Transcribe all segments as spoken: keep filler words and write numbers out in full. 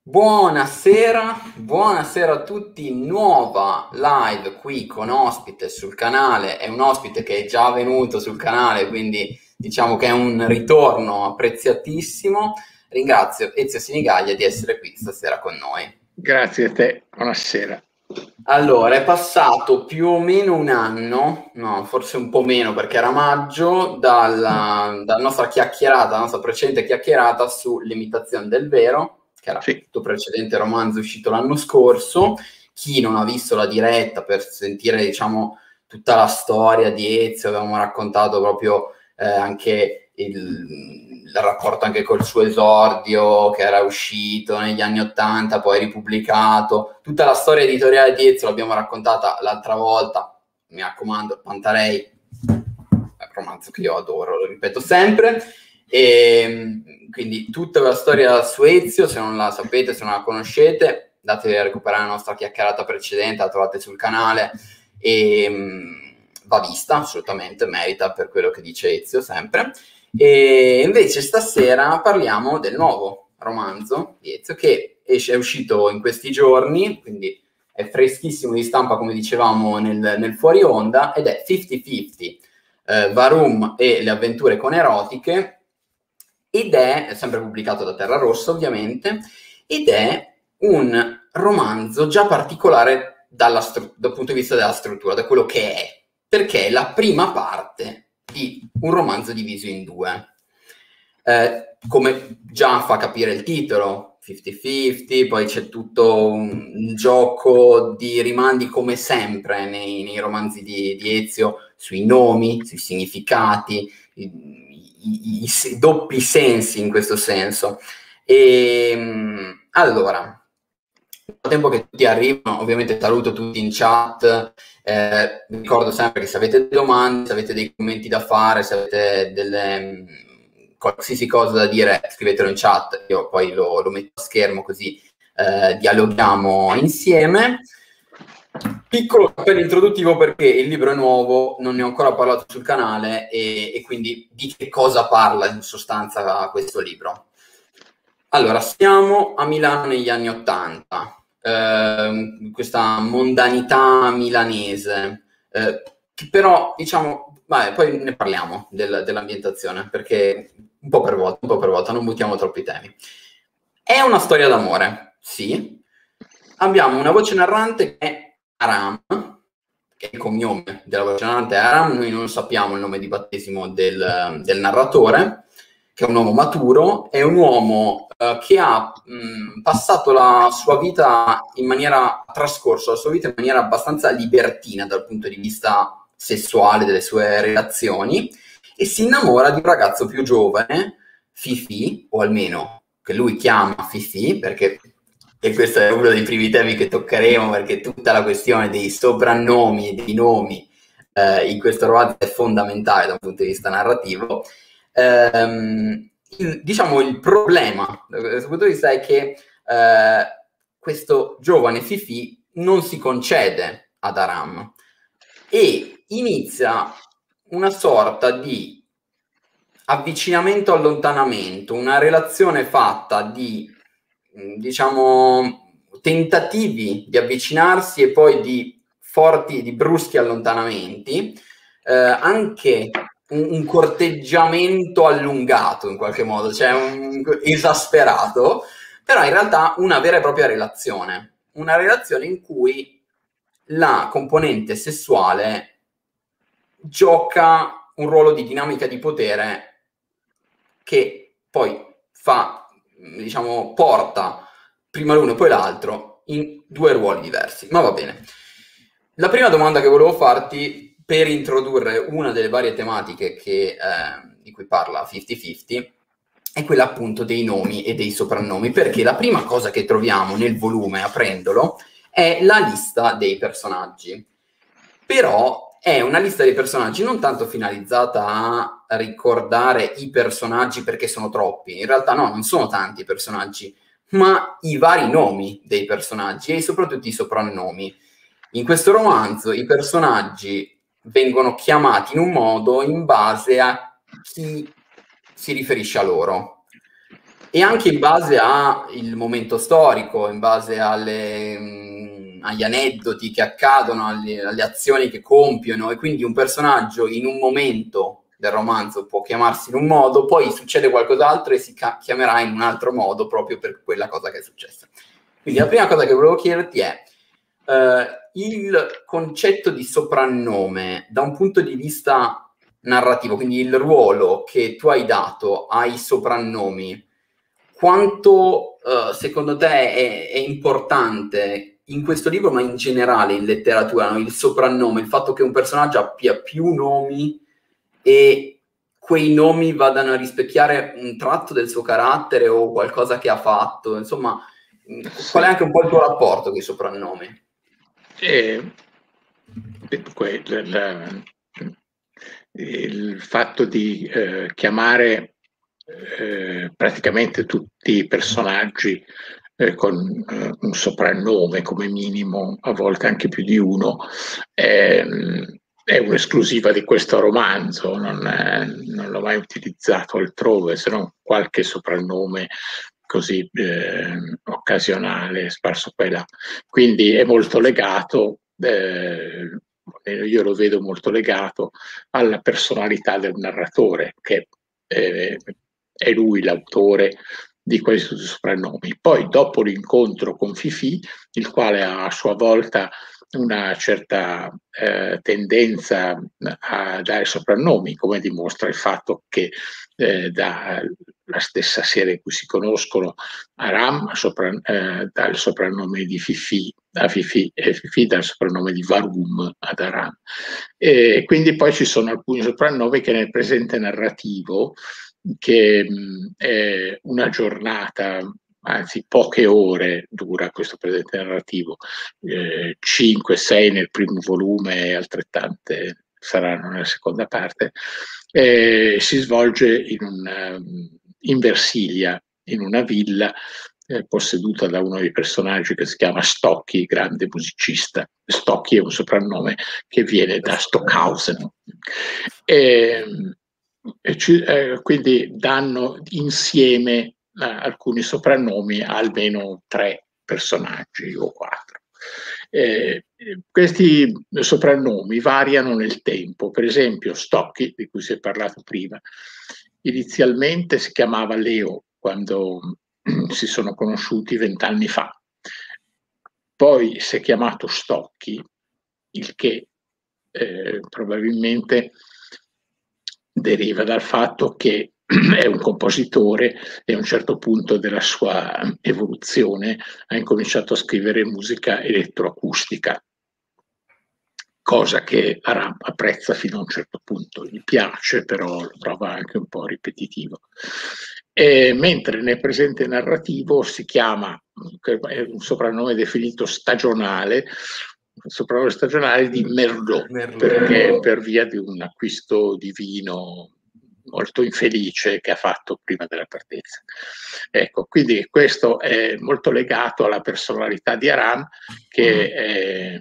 Buonasera, buonasera a tutti, nuova live qui con ospite sul canale, è un ospite che è già venuto sul canale, quindi diciamo che è un ritorno apprezzatissimo. Ringrazio Ezio Sinigaglia di essere qui stasera con noi. Grazie a te, buonasera. Allora, è passato più o meno un anno, no, forse un po' meno perché era maggio, dalla, dalla nostra chiacchierata, la nostra precedente chiacchierata sull'imitazione del vero, che era Sì. il tuo precedente romanzo uscito l'anno scorso. Chi non ha visto la diretta per sentire, diciamo, tutta la storia di Ezio, avevamo raccontato proprio eh, anche il, il rapporto anche col suo esordio, che era uscito negli anni Ottanta, poi ripubblicato. Tutta la storia editoriale di Ezio l'abbiamo raccontata l'altra volta, mi raccomando, Pantarei, è un romanzo che io adoro, lo ripeto sempre. E quindi tutta la storia su Ezio, se non la sapete, se non la conoscete, andatevi a recuperare la nostra chiacchierata precedente, la trovate sul canale e mh, va vista, assolutamente, merita per quello che dice Ezio sempre. E invece stasera parliamo del nuovo romanzo di Ezio che esce, è uscito in questi giorni, quindi è freschissimo di stampa, come dicevamo nel, nel fuori onda, ed è cinquanta cinquanta, eh, Varum e le avventure con erotiche, ed è, è sempre pubblicato da Terra Rossa ovviamente, ed è un romanzo già particolare dalla stru- dal punto di vista della struttura, da quello che è, perché è la prima parte di un romanzo diviso in due. Eh, come già fa capire il titolo, cinquanta cinquanta, poi c'è tutto un, un gioco di rimandi come sempre nei, nei romanzi di, di Ezio, sui nomi, sui significati, i, i, i, i doppi sensi in questo senso. E allora, nel tempo che tutti arrivano, ovviamente saluto tutti in chat, eh, vi ricordo sempre che se avete domande, se avete dei commenti da fare, se avete delle qualsiasi cosa da dire, scrivetelo in chat, io poi lo, lo metto a schermo così eh, dialoghiamo insieme. Piccolo appello introduttivo perché il libro è nuovo, non ne ho ancora parlato sul canale e, e quindi di che cosa parla in sostanza questo libro. Allora, siamo a Milano negli anni Ottanta, eh, questa mondanità milanese, eh, che però, diciamo, vabbè, poi ne parliamo del, dell'ambientazione, perché un po' per volta, un po' per volta, non buttiamo troppi temi. È una storia d'amore, sì. Abbiamo una voce narrante che è Aram, che è il cognome della voce narrante è Aram, noi non sappiamo il nome di battesimo del, del narratore, che è un uomo maturo, è un uomo eh, che ha mh, passato la sua vita in maniera, ha trascorso la sua vita in maniera abbastanza libertina dal punto di vista sessuale delle sue relazioni e si innamora di un ragazzo più giovane, Fifi, o almeno che lui chiama Fifi, perché e questo è uno dei primi temi che toccheremo, perché tutta la questione dei soprannomi e dei nomi eh, in questo romanzo è fondamentale da un punto di vista narrativo. Ehm, il, diciamo il problema da questo punto di vista è che eh, questo giovane Fifi non si concede ad Aram e inizia una sorta di avvicinamento allontanamento, una relazione fatta di diciamo tentativi di avvicinarsi e poi di forti, di bruschi allontanamenti, eh, anche un, un corteggiamento allungato in qualche modo, cioè un esasperato, però in realtà una vera e propria relazione, una relazione in cui la componente sessuale gioca un ruolo di dinamica di potere che poi fa, diciamo, porta prima l'uno e poi l'altro in due ruoli diversi. Ma va bene. La prima domanda che volevo farti per introdurre una delle varie tematiche che, eh, di cui parla cinquanta cinquanta è quella appunto dei nomi e dei soprannomi, perché la prima cosa che troviamo nel volume, aprendolo, è la lista dei personaggi. Però è una lista dei personaggi non tanto finalizzata a ricordare i personaggi perché sono troppi, in realtà no, non sono tanti i personaggi, ma i vari nomi dei personaggi e soprattutto i soprannomi. In questo romanzo i personaggi vengono chiamati in un modo in base a chi si riferisce a loro. e anche in base al momento storico, in base alle, mh, agli aneddoti che accadono, alle, alle azioni che compiono, e quindi un personaggio in un momento del romanzo può chiamarsi in un modo, poi succede qualcos'altro e si ca- chiamerà in un altro modo proprio per quella cosa che è successa. Quindi la prima cosa che volevo chiederti è uh, il concetto di soprannome da un punto di vista narrativo, quindi il ruolo che tu hai dato ai soprannomi, quanto uh, secondo te è, è importante in questo libro, ma in generale in letteratura, no? Il soprannome, il fatto che un personaggio abbia più nomi e quei nomi vadano a rispecchiare un tratto del suo carattere o qualcosa che ha fatto, insomma, sì. Qual è anche un po' il tuo rapporto con i soprannomi? Eh, dunque, il, il fatto di eh, chiamare eh, praticamente tutti i personaggi eh, con eh, un soprannome come minimo, a volte anche più di uno, è, è un'esclusiva di questo romanzo, non, è, non l'ho mai utilizzato altrove, se non qualche soprannome così eh, occasionale, sparso qua e là. Quindi è molto legato, eh, io lo vedo molto legato alla personalità del narratore, che eh, è lui l'autore di questi soprannomi. Poi dopo l'incontro con Fifi, il quale ha a sua volta una certa eh, tendenza a dare soprannomi, come dimostra il fatto che eh, da la stessa serie in cui si conoscono, Aram sopra, eh, dà il soprannome di Fifi a Fifi e Fifi dà il soprannome di Varum ad Aram. E quindi poi ci sono alcuni soprannomi che nel presente narrativo, che mh, è una giornata, anzi poche ore dura questo presente narrativo, eh, cinque sei nel primo volume e altrettante saranno nella seconda parte, eh, si svolge in, un, in Versilia, in una villa eh, posseduta da uno dei personaggi che si chiama Stocchi, grande musicista. Stocchi è un soprannome che viene da Stockhausen. E, e ci, eh, quindi danno insieme eh, alcuni soprannomi a almeno tre personaggi o quattro. Eh, questi soprannomi variano nel tempo. Per esempio Stocchi, di cui si è parlato prima, inizialmente si chiamava Leo quando si sono conosciuti vent'anni fa. Poi si è chiamato Stocchi, il che eh, probabilmente deriva dal fatto che è un compositore e a un certo punto della sua evoluzione ha incominciato a scrivere musica elettroacustica, cosa che Aram apprezza fino a un certo punto, gli piace, però lo trova anche un po' ripetitivo. E mentre nel presente narrativo si chiama, è un soprannome definito stagionale, un soprannome stagionale di Merlot, Merlot, perché per via di un acquisto di vino molto infelice che ha fatto prima della partenza. Ecco, quindi questo è molto legato alla personalità di Aram, che è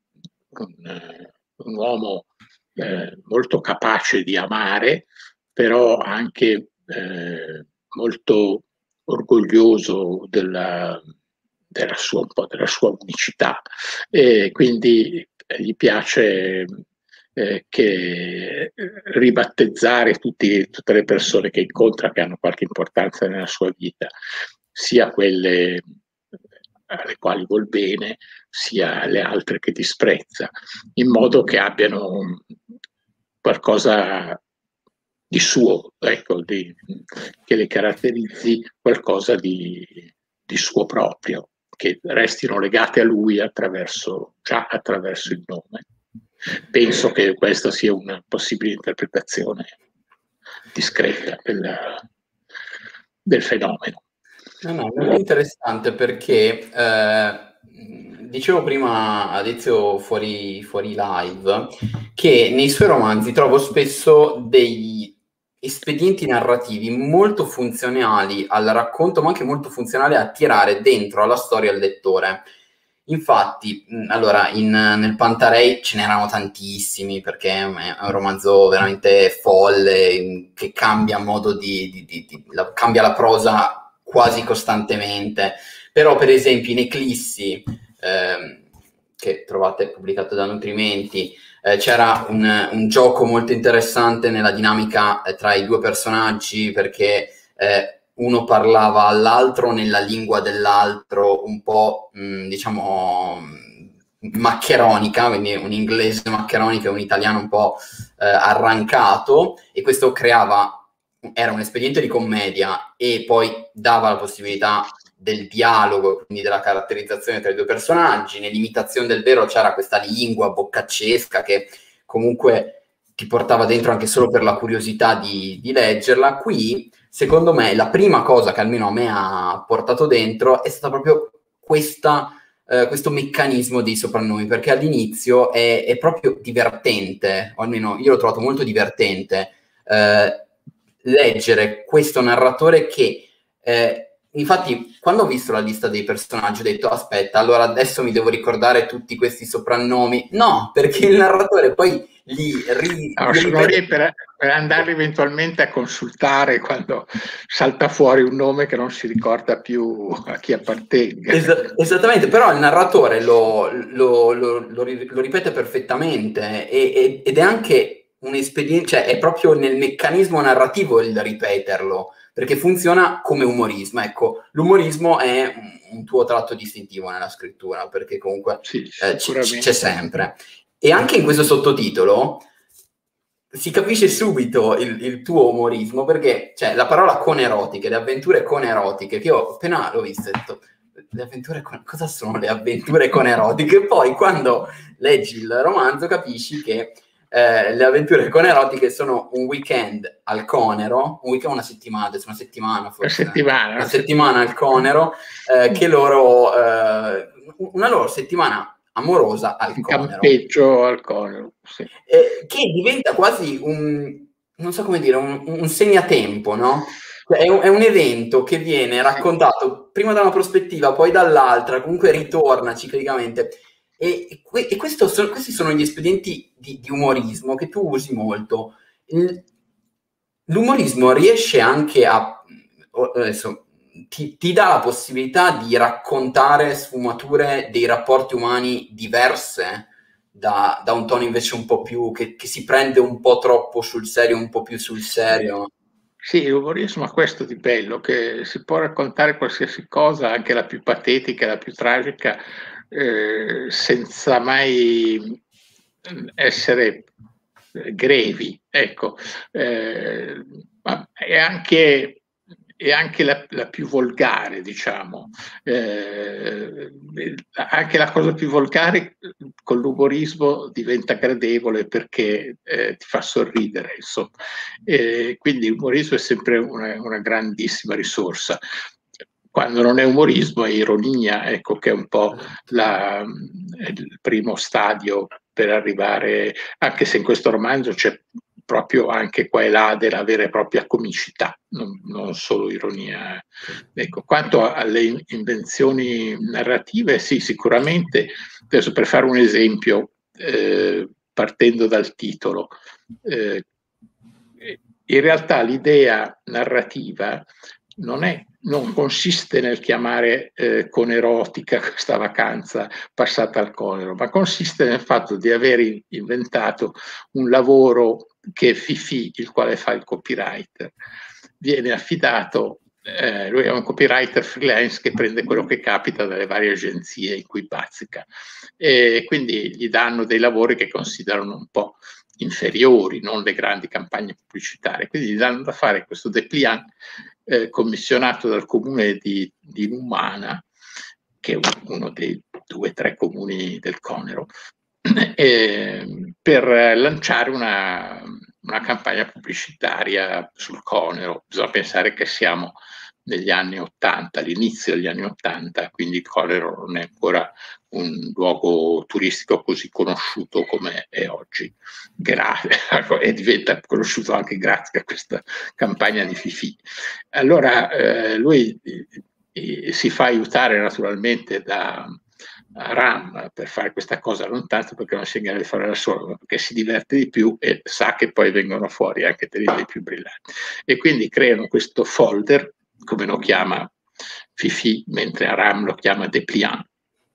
un, un uomo eh, molto capace di amare, però anche eh, molto orgoglioso della, della, sua, un po' della sua unicità, e quindi gli piace eh, che ribattezzare tutti, tutte le persone che incontra che hanno qualche importanza nella sua vita, sia quelle alle quali vuol bene, sia le altre che disprezza, in modo che abbiano qualcosa di suo, ecco, di, che le caratterizzi qualcosa di, di suo proprio, che restino legate a lui attraverso, già attraverso il nome. Penso che questa sia una possibile interpretazione discreta del, del fenomeno. No, no, è molto interessante perché eh, dicevo prima a Ezio fuori, fuori live che nei suoi romanzi trovo spesso degli espedienti narrativi molto funzionali al racconto, ma anche molto funzionali a tirare dentro alla storia il lettore. Infatti, allora, in, nel Pantarei ce n'erano tantissimi, perché è un romanzo veramente folle, che cambia modo di, di, di, di la, cambia la prosa quasi costantemente. Però per esempio in Eclissi, ehm, che trovate pubblicato da Nutrimenti, eh, c'era un, un gioco molto interessante nella dinamica eh, tra i due personaggi, perché eh, uno parlava all'altro nella lingua dell'altro, un po' mh, diciamo maccheronica, quindi un inglese maccheronico e un italiano un po' eh, arrancato, e questo creava, era un espediente di commedia e poi dava la possibilità del dialogo, quindi della caratterizzazione tra i due personaggi. Nell'imitazione del vero c'era questa lingua boccaccesca che comunque ti portava dentro anche solo per la curiosità di, di leggerla. Qui, secondo me, la prima cosa che almeno a me ha portato dentro è stata proprio questa, eh, questo meccanismo dei soprannomi, perché all'inizio è, è proprio divertente, o almeno io l'ho trovato molto divertente, eh, leggere questo narratore che... Eh, infatti, quando ho visto la lista dei personaggi, ho detto, aspetta, allora adesso mi devo ricordare tutti questi soprannomi. No, perché il narratore poi li, ri, no, li sono ripete. lì per, per andare eventualmente a consultare quando salta fuori un nome che non si ricorda più a chi appartenga. Es- esattamente, però il narratore lo, lo, lo, lo, ri- lo ripete perfettamente e, e- ed è anche un espediente, cioè è proprio nel meccanismo narrativo il ripeterlo, perché funziona come umorismo. Ecco, l'umorismo è un, un tuo tratto distintivo nella scrittura, perché comunque Sì, eh, c- sicuramente. c'è sempre. E anche in questo sottotitolo si capisce subito il, il tuo umorismo, perché cioè, la parola conerotiche, le avventure conerotiche, che io appena l'ho visto ho detto, le avventure con... cosa sono le avventure conerotiche? Poi quando leggi il romanzo capisci che eh, le avventure conerotiche sono un weekend al Conero, un weekend, una settimana, adesso una settimana forse, una settimana, una una settimana al Conero, eh, che loro, eh, una loro settimana amorosa al un Conero. campeggio al Conero, sì. Eh, che diventa quasi un, non so come dire, un, un segnatempo, no? È un, è un evento che viene raccontato prima da una prospettiva, poi dall'altra, comunque ritorna ciclicamente. E, e, que- e questo so- questi sono gli espedienti di, di umorismo che tu usi molto. Il- l'umorismo riesce anche a... adesso, ti, ti dà la possibilità di raccontare sfumature dei rapporti umani diverse da, da un tono invece un po' più che, che si prende un po' troppo sul serio, un po' più sul serio. Sì, l'umorismo ha questo di bello, che si può raccontare qualsiasi cosa, anche la più patetica, la più tragica, eh, senza mai essere grevi, ecco. Eh, ma è anche, è anche la, la più volgare, diciamo. Eh, anche la cosa più volgare con l'umorismo diventa gradevole perché eh, ti fa sorridere, insomma. Eh, quindi l'umorismo è sempre una, una grandissima risorsa. Quando non è umorismo è ironia, ecco, che è un po' la, il primo stadio per arrivare, anche se in questo romanzo c'è proprio anche qua e là della vera e propria comicità, non, non solo ironia. Ecco, quanto alle invenzioni narrative, sì, sicuramente, adesso per fare un esempio, eh, partendo dal titolo, eh, in realtà l'idea narrativa non, è, non consiste nel chiamare eh, conerotica questa vacanza passata al Conero, ma consiste nel fatto di aver inventato un lavoro che è Fifi, il quale fa il copywriter. Viene affidato, eh, lui è un copywriter freelance che prende quello che capita dalle varie agenzie in cui bazzica, e quindi gli danno dei lavori che considerano un po' inferiori, non le grandi campagne pubblicitarie. Quindi gli danno da fare questo dépliant eh, commissionato dal comune di, di Numana, che è uno dei due o tre comuni del Conero, eh, per lanciare una, una campagna pubblicitaria sul Conero. Bisogna pensare che siamo negli anni ottanta, all'inizio degli anni ottanta, quindi il Conero non è ancora un luogo turistico così conosciuto come è oggi, e diventa conosciuto anche grazie a questa campagna di Fifi. Allora eh, lui eh, si fa aiutare naturalmente da Ram per fare questa cosa, non tanto perché non si è in grado di fare da solo, ma perché si diverte di più e sa che poi vengono fuori anche delle idee più brillanti. E quindi creano questo folder, come lo chiama Fifi, mentre Aram lo chiama dépliant.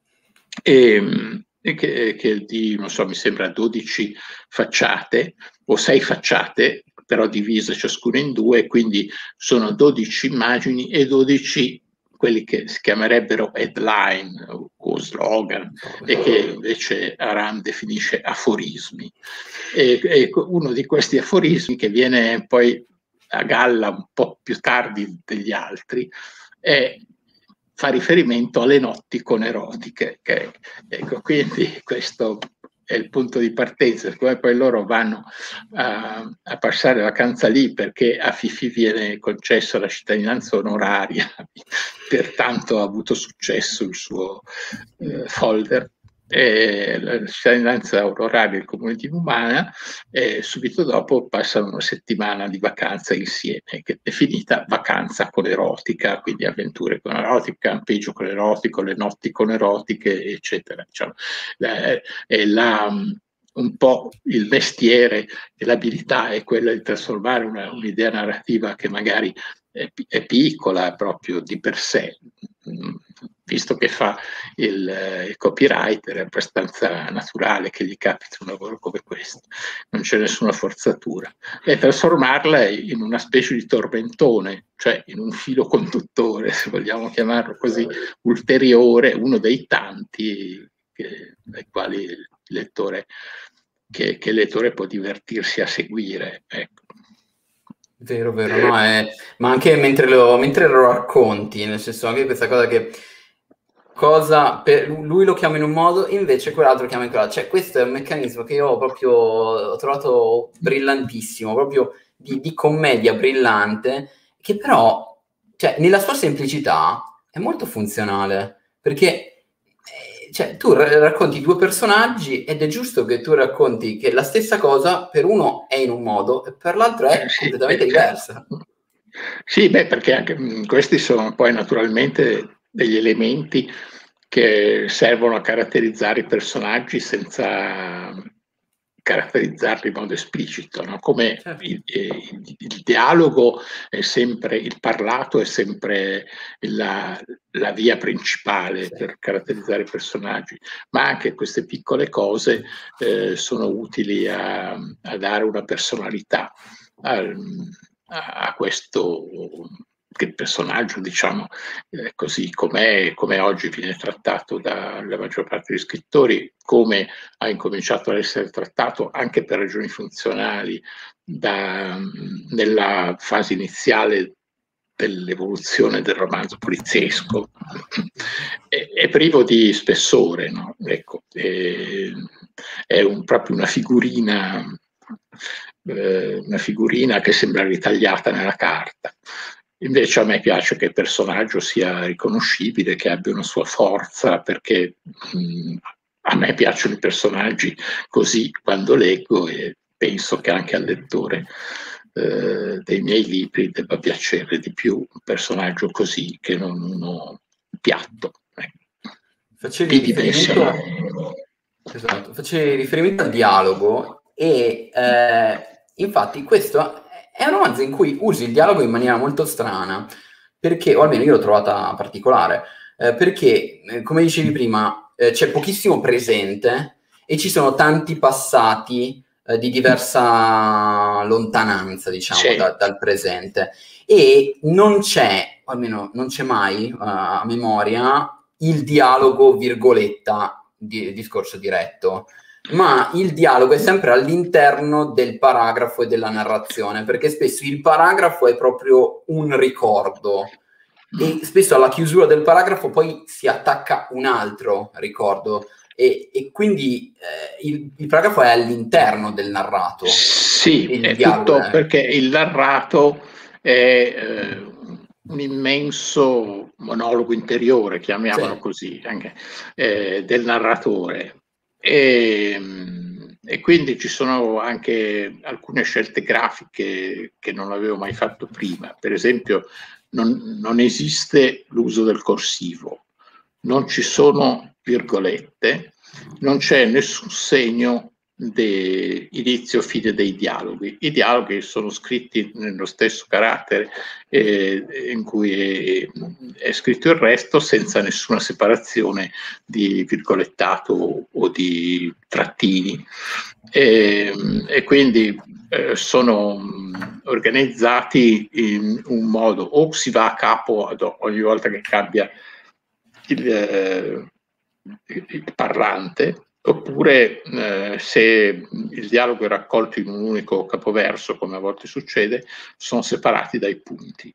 E, e che, che di, non so, mi sembra dodici facciate o sei facciate, però divise ciascuna in due, quindi sono dodici immagini e dodici quelli che si chiamerebbero headline o slogan, e che invece Aram definisce aforismi. E, e uno di questi aforismi, che viene poi a galla un po' più tardi degli altri, è fa riferimento alle notti con erotiche. Che, ecco, quindi questo è il punto di partenza, siccome poi loro vanno a, a passare vacanza lì perché a Fifi viene concessa la cittadinanza onoraria, pertanto ha avuto successo il suo eh, folder. E la cittadinanza onoraria del comune di Numana, e subito dopo passano una settimana di vacanza insieme, che è definita vacanza con erotica, quindi avventure con erotica, campeggio con erotico, le notti con erotiche, eccetera. Diciamo, è, è la, un po' il mestiere e l'abilità è quella di trasformare una, un'idea narrativa che magari è, è piccola proprio di per sé, visto che fa il, il copywriter, è abbastanza naturale che gli capiti un lavoro come questo, non c'è nessuna forzatura, e trasformarla in una specie di tormentone, cioè in un filo conduttore, se vogliamo chiamarlo così, ulteriore, uno dei tanti che, ai quali il lettore, che, che il lettore può divertirsi a seguire, ecco. Vero, vero, no, è... ma anche mentre lo, mentre lo racconti, nel senso, anche questa cosa che cosa per lui lo chiama in un modo, invece quell'altro lo chiama in quell'altro. Cioè, questo è un meccanismo che io ho proprio ho trovato brillantissimo, proprio di, di commedia brillante, che però, cioè, nella sua semplicità è molto funzionale, perché cioè, tu racconti due personaggi ed è giusto che tu racconti che la stessa cosa per uno è in un modo e per l'altro è sì, completamente beh, diversa. Sì, beh, perché anche mh, questi sono poi naturalmente degli elementi che servono a caratterizzare i personaggi senza caratterizzarli in modo esplicito, no? Come Certo. il, il, il dialogo è sempre, il parlato è sempre la, la via principale Sì. per caratterizzare i personaggi, ma anche queste piccole cose eh, sono utili a, a dare una personalità al, a questo che il personaggio, diciamo, eh, così com'è, come oggi viene trattato dalla maggior parte degli scrittori, come ha incominciato ad essere trattato anche per ragioni funzionali da, nella fase iniziale dell'evoluzione del romanzo poliziesco, è, è privo di spessore, no? Ecco, è, è un, proprio una figurina una figurina che sembra ritagliata nella carta. Invece a me piace che il personaggio sia riconoscibile, che abbia una sua forza, perché mh, a me piacciono i personaggi così quando leggo, e penso che anche al lettore eh, dei miei libri debba piacere di più un personaggio così che non uno piatto. Facevi riferimento, esatto, facevi riferimento al dialogo e eh, infatti questo è un romanzo in cui usi il dialogo in maniera molto strana, perché, o almeno io l'ho trovata particolare, eh, perché, eh, come dicevi prima, eh, c'è pochissimo presente e ci sono tanti passati eh, di diversa lontananza, diciamo, Sì. da, dal presente. E non c'è, o almeno non c'è mai uh, a memoria, il dialogo, virgoletta, di discorso diretto, ma il dialogo è sempre all'interno del paragrafo e della narrazione, perché spesso il paragrafo è proprio un ricordo e spesso alla chiusura del paragrafo poi si attacca un altro ricordo e, e quindi eh, il, il paragrafo è all'interno del narrato. Sì, il è dialogo tutto è... perché il narrato è eh, un immenso monologo interiore, chiamiamolo Sì. così, anche, eh, del narratore. E, e quindi ci sono anche alcune scelte grafiche che non avevo mai fatto prima. Per esempio, non, non esiste l'uso del corsivo, non ci sono virgolette, non c'è nessun segno di inizio fine dei dialoghi. I dialoghi sono scritti nello stesso carattere eh, in cui è, è scritto il resto, senza nessuna separazione di virgolettato o di trattini, e, e quindi eh, sono organizzati in un modo: o si va a capo ad ogni volta che cambia il, eh, il parlante, oppure eh, se il dialogo è raccolto in un unico capoverso, come a volte succede, sono separati dai punti.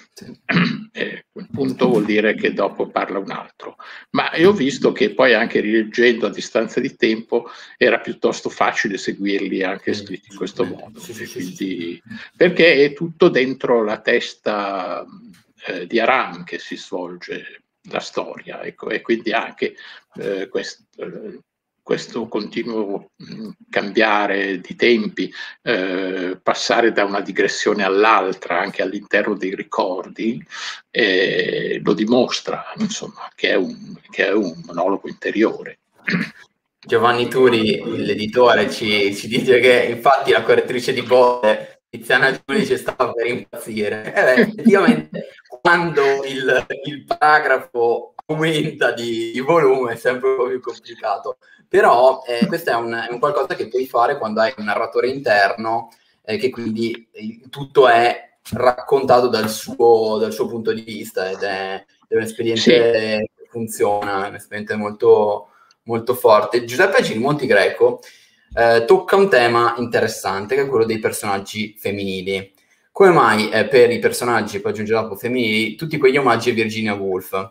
Eh, quel punto vuol dire che dopo parla un altro. Ma io ho visto che poi, anche rileggendo a distanza di tempo, era piuttosto facile seguirli anche scritti in questo modo, sì, sì, sì, quindi, sì. perché è tutto dentro la testa eh, di Aram che si svolge la storia, ecco, e quindi anche eh, questo, eh, questo continuo mh, cambiare di tempi, eh, passare da una digressione all'altra anche all'interno dei ricordi, eh, lo dimostra, insomma, che è un, che è un monologo interiore. Giovanni Turi, l'editore, ci, ci dice che infatti la correttrice di Bode, Tiziana Giudice, stava per impazzire. E beh, effettivamente quando il, il paragrafo aumenta di, di volume è sempre un po' più complicato. Però eh, questo è un, è un qualcosa che puoi fare quando hai un narratore interno, eh, che quindi eh, tutto è raccontato dal suo, dal suo punto di vista, ed è, è un espediente sì. che funziona, è un espediente molto molto forte. Giuseppe Girimonti Greco eh, tocca un tema interessante, che è quello dei personaggi femminili. Come mai eh, per i personaggi, poi aggiungerò dopo, femminili, tutti quegli omaggi a Virginia Woolf?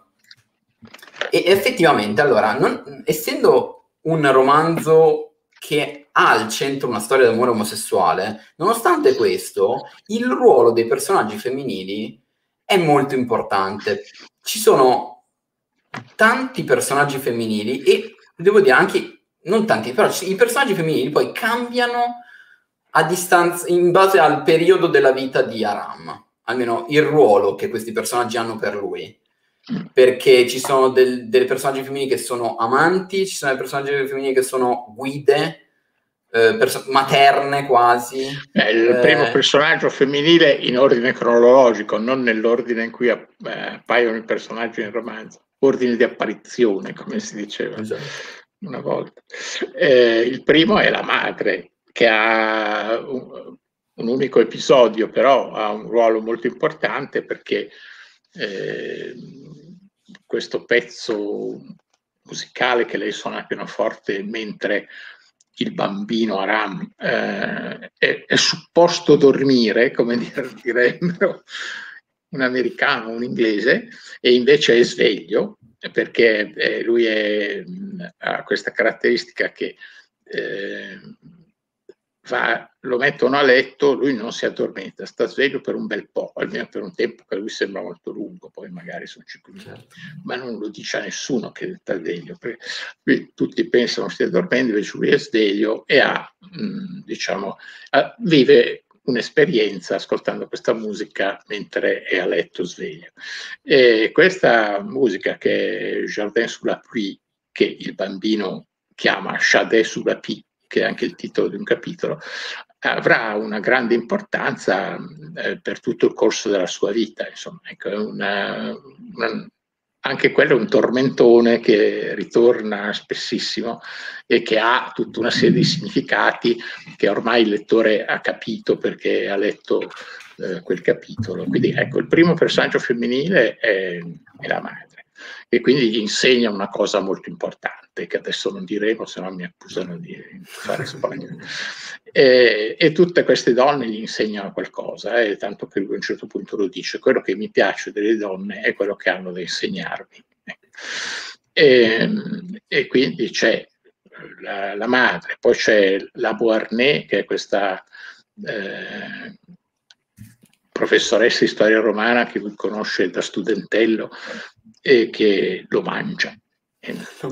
E effettivamente, allora, non, essendo un romanzo che ha al centro una storia d'amore omosessuale, nonostante questo, il ruolo dei personaggi femminili è molto importante. Ci sono tanti personaggi femminili e devo dire anche, non tanti, però i personaggi femminili poi cambiano a distanza, in base al periodo della vita di Aram, almeno il ruolo che questi personaggi hanno per lui, perché ci sono del, delle personaggi femminili che sono amanti, ci sono dei personaggi femminili che sono guide, eh, perso- materne quasi. Eh, il eh, primo personaggio femminile in ordine cronologico, non nell'ordine in cui app- eh, appaiono i personaggi nel romanzo, ordine di apparizione, come si diceva esatto. una volta. Eh, il primo è la madre, che ha un, un unico episodio, però ha un ruolo molto importante, perché eh, questo pezzo musicale che lei suona al pianoforte mentre il bambino Aram eh, è, è supposto dormire, come direbbero un americano, un inglese, e invece è sveglio, perché eh, lui è, ha questa caratteristica che eh, va, lo mettono a letto, lui non si addormenta, sta sveglio per un bel po', almeno per un tempo che a lui sembra molto lungo, poi magari sono cinque minuti, certo. Ma non lo dice a nessuno che sta sveglio, perché lui, tutti pensano stia dormendo, invece lui è sveglio e ha, mh, diciamo, ha, vive un'esperienza ascoltando questa musica mentre è a letto sveglio. E questa musica, che è Jardin sous la pluie, che il bambino chiama Chadet sous la pie, che è anche il titolo di un capitolo, avrà una grande importanza eh, per tutto il corso della sua vita. Insomma, ecco, è una, una, anche quello è un tormentone che ritorna spessissimo e che ha tutta una serie di significati che ormai il lettore ha capito perché ha letto eh, quel capitolo. Quindi ecco, il primo personaggio femminile è, è la madre, e quindi gli insegna una cosa molto importante, che adesso non diremo, se no mi accusano di fare spoiler. E, e tutte queste donne gli insegnano qualcosa, eh, tanto che lui a un certo punto lo dice: quello che mi piace delle donne è quello che hanno da insegnarmi. E, e quindi c'è la, la madre, poi c'è la Beauharnais, che è questa eh, professoressa di storia romana che lui conosce da studentello e che lo mangia, e,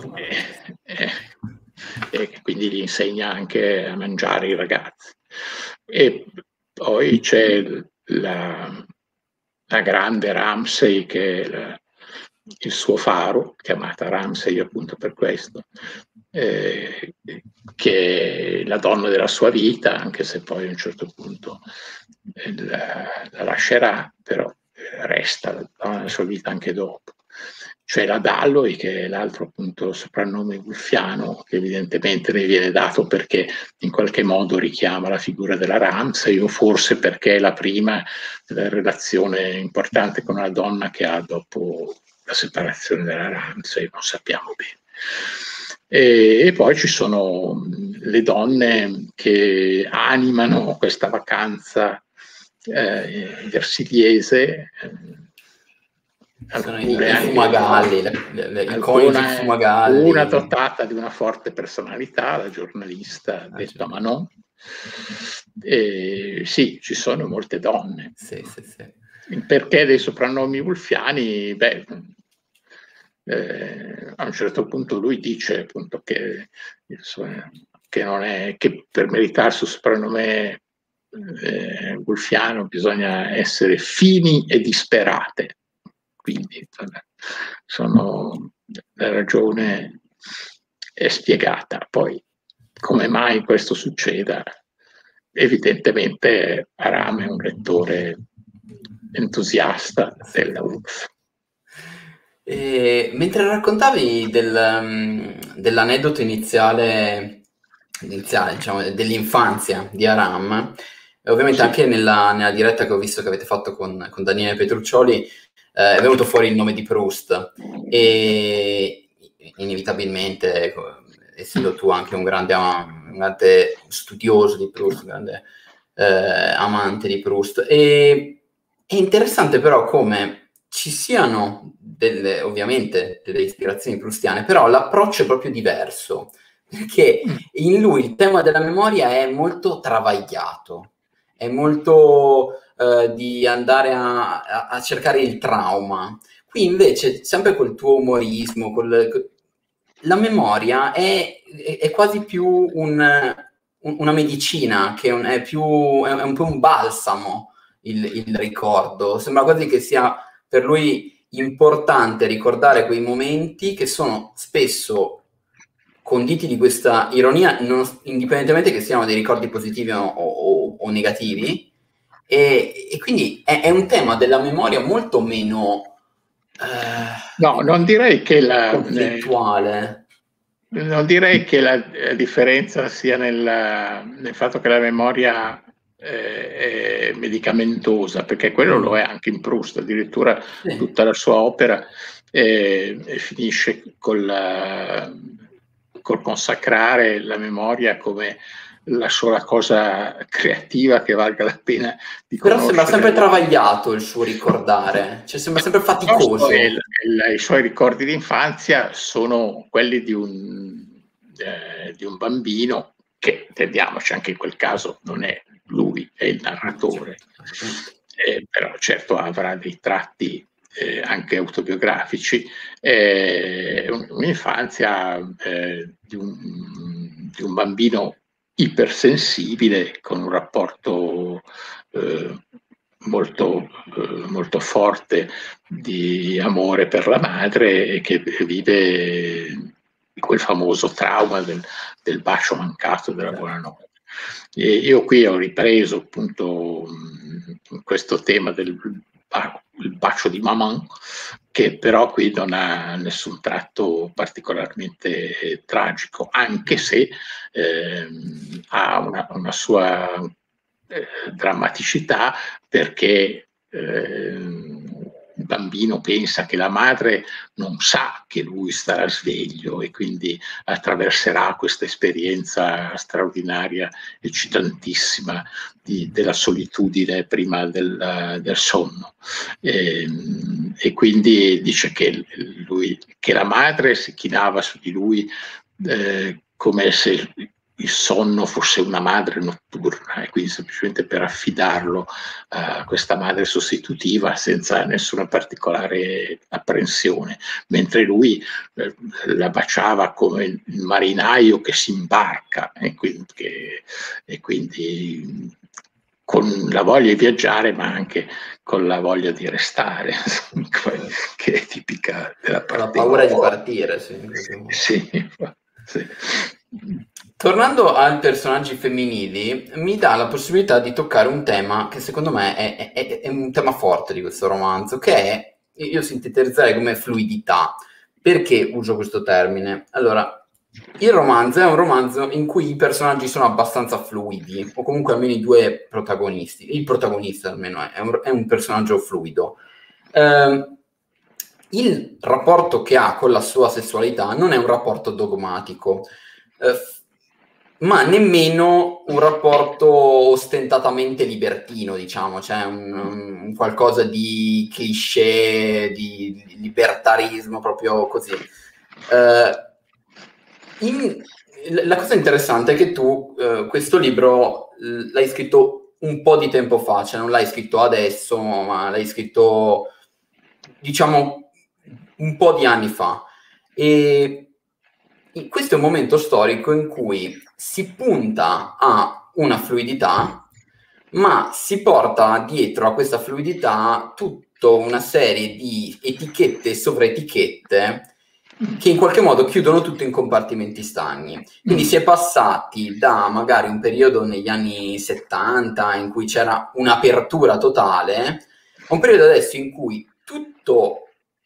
e, e quindi gli insegna anche a mangiare i ragazzi. E poi c'è la, la grande Ramsay, che è la, il suo faro, chiamata Ramsay appunto per questo, eh, che è la donna della sua vita, anche se poi a un certo punto eh, la, la lascerà, però resta la donna della sua vita anche dopo. Cioè la Dalloway, che è l'altro appunto soprannome gulfiano, che evidentemente ne viene dato perché in qualche modo richiama la figura della Ramsay, o forse perché è la prima eh, relazione importante con una donna che ha dopo la separazione della Ramsay, non sappiamo bene. E, e poi ci sono le donne che animano questa vacanza eh, versiliese, sono i, i fumagalli, le, le, le, i coniugi fumagalli. Una dotata di una forte personalità, la giornalista ah, detta Manon. E, sì, ci sono molte donne. Sì, sì, sì. Il perché dei soprannomi wulfiani? Beh, eh, a un certo punto lui dice appunto che, che, non è, che per meritarsi il soprannome eh, wulfiano bisogna essere fini e disperate. Quindi sono, la ragione è spiegata. Poi come mai questo succeda? Evidentemente Aram è un lettore entusiasta della Woolf. E, mentre raccontavi del, um, dell'aneddoto iniziale, iniziale diciamo, dell'infanzia di Aram, e ovviamente sì. Anche nella, nella diretta che ho visto che avete fatto con, con Daniele Petruccioli, eh, è venuto fuori il nome di Proust e inevitabilmente, essendo tu anche un grande, un grande studioso di Proust, un grande eh, amante di Proust, e è interessante però come ci siano delle, ovviamente delle ispirazioni proustiane, però l'approccio è proprio diverso, perché in lui il tema della memoria è molto travagliato, è molto eh, di andare a, a, a cercare il trauma. Qui invece, sempre col tuo umorismo, col, col, la memoria è, è, è quasi più un, un, una medicina, che un, è, più, è, è un po' un balsamo il, il ricordo. Sembra quasi che sia per lui importante ricordare quei momenti che sono spesso conditi di questa ironia, non, indipendentemente che siano dei ricordi positivi o, o, o negativi, e, e quindi è, è un tema della memoria molto meno eh, no, non direi che la conflittuale. Eh, non direi che la, la differenza sia nel, nel fatto che la memoria eh, è medicamentosa, perché quello lo è anche in Proust, addirittura sì. Tutta la sua opera eh, finisce col, col consacrare la memoria come la sola cosa creativa che valga la pena di Però conoscere. Sembra sempre travagliato il suo ricordare, cioè sembra sempre faticoso. Il, il, I suoi ricordi di infanzia sono quelli di un, eh, di un bambino che, intendiamoci, anche in quel caso non è lui, è il narratore, eh, però certo avrà dei tratti eh, anche autobiografici, eh, un'infanzia eh, di, un, di un bambino ipersensibile con un rapporto eh, molto, eh, molto forte di amore per la madre e che vive quel famoso trauma del, del bacio mancato della buonanotte. E io qui ho ripreso appunto mh, questo tema del il bacio di Maman, che però qui non ha nessun tratto particolarmente tragico, anche se eh, ha una, una sua eh, drammaticità, perché eh, il bambino pensa che la madre non sa che lui starà sveglio e quindi attraverserà questa esperienza straordinaria, eccitantissima di, della solitudine prima del, del sonno. E, e quindi dice che, lui, che la madre si chinava su di lui eh, come se il sonno fosse una madre notturna, e quindi semplicemente per affidarlo a questa madre sostitutiva senza nessuna particolare apprensione, mentre lui eh, la baciava come il marinaio che si imbarca, e quindi, che, e quindi con la voglia di viaggiare, ma anche con la voglia di restare, che è tipica della partenza. La paura di partire, sì. Sì, sì. Tornando ai personaggi femminili, mi dà la possibilità di toccare un tema che secondo me è, è, è un tema forte di questo romanzo, che è, io sintetizzerei come fluidità. Perché uso questo termine? Allora, il romanzo è un romanzo in cui i personaggi sono abbastanza fluidi, o comunque almeno i due protagonisti. Il protagonista almeno è un, è un personaggio fluido. Eh, il rapporto che ha con la sua sessualità non è un rapporto dogmatico, eh, ma nemmeno un rapporto ostentatamente libertino, diciamo, cioè un, un qualcosa di cliché, di, di libertarismo, proprio così. Eh, in, la cosa interessante è che tu eh, questo libro l'hai scritto un po' di tempo fa, cioè non l'hai scritto adesso, ma l'hai scritto, diciamo, un po' di anni fa. E questo è un momento storico in cui si punta a una fluidità, ma si porta dietro a questa fluidità tutta una serie di etichette e sovraetichette che in qualche modo chiudono tutto in compartimenti stagni. Quindi si è passati da magari un periodo negli anni settanta in cui c'era un'apertura totale, a un periodo adesso in cui tutto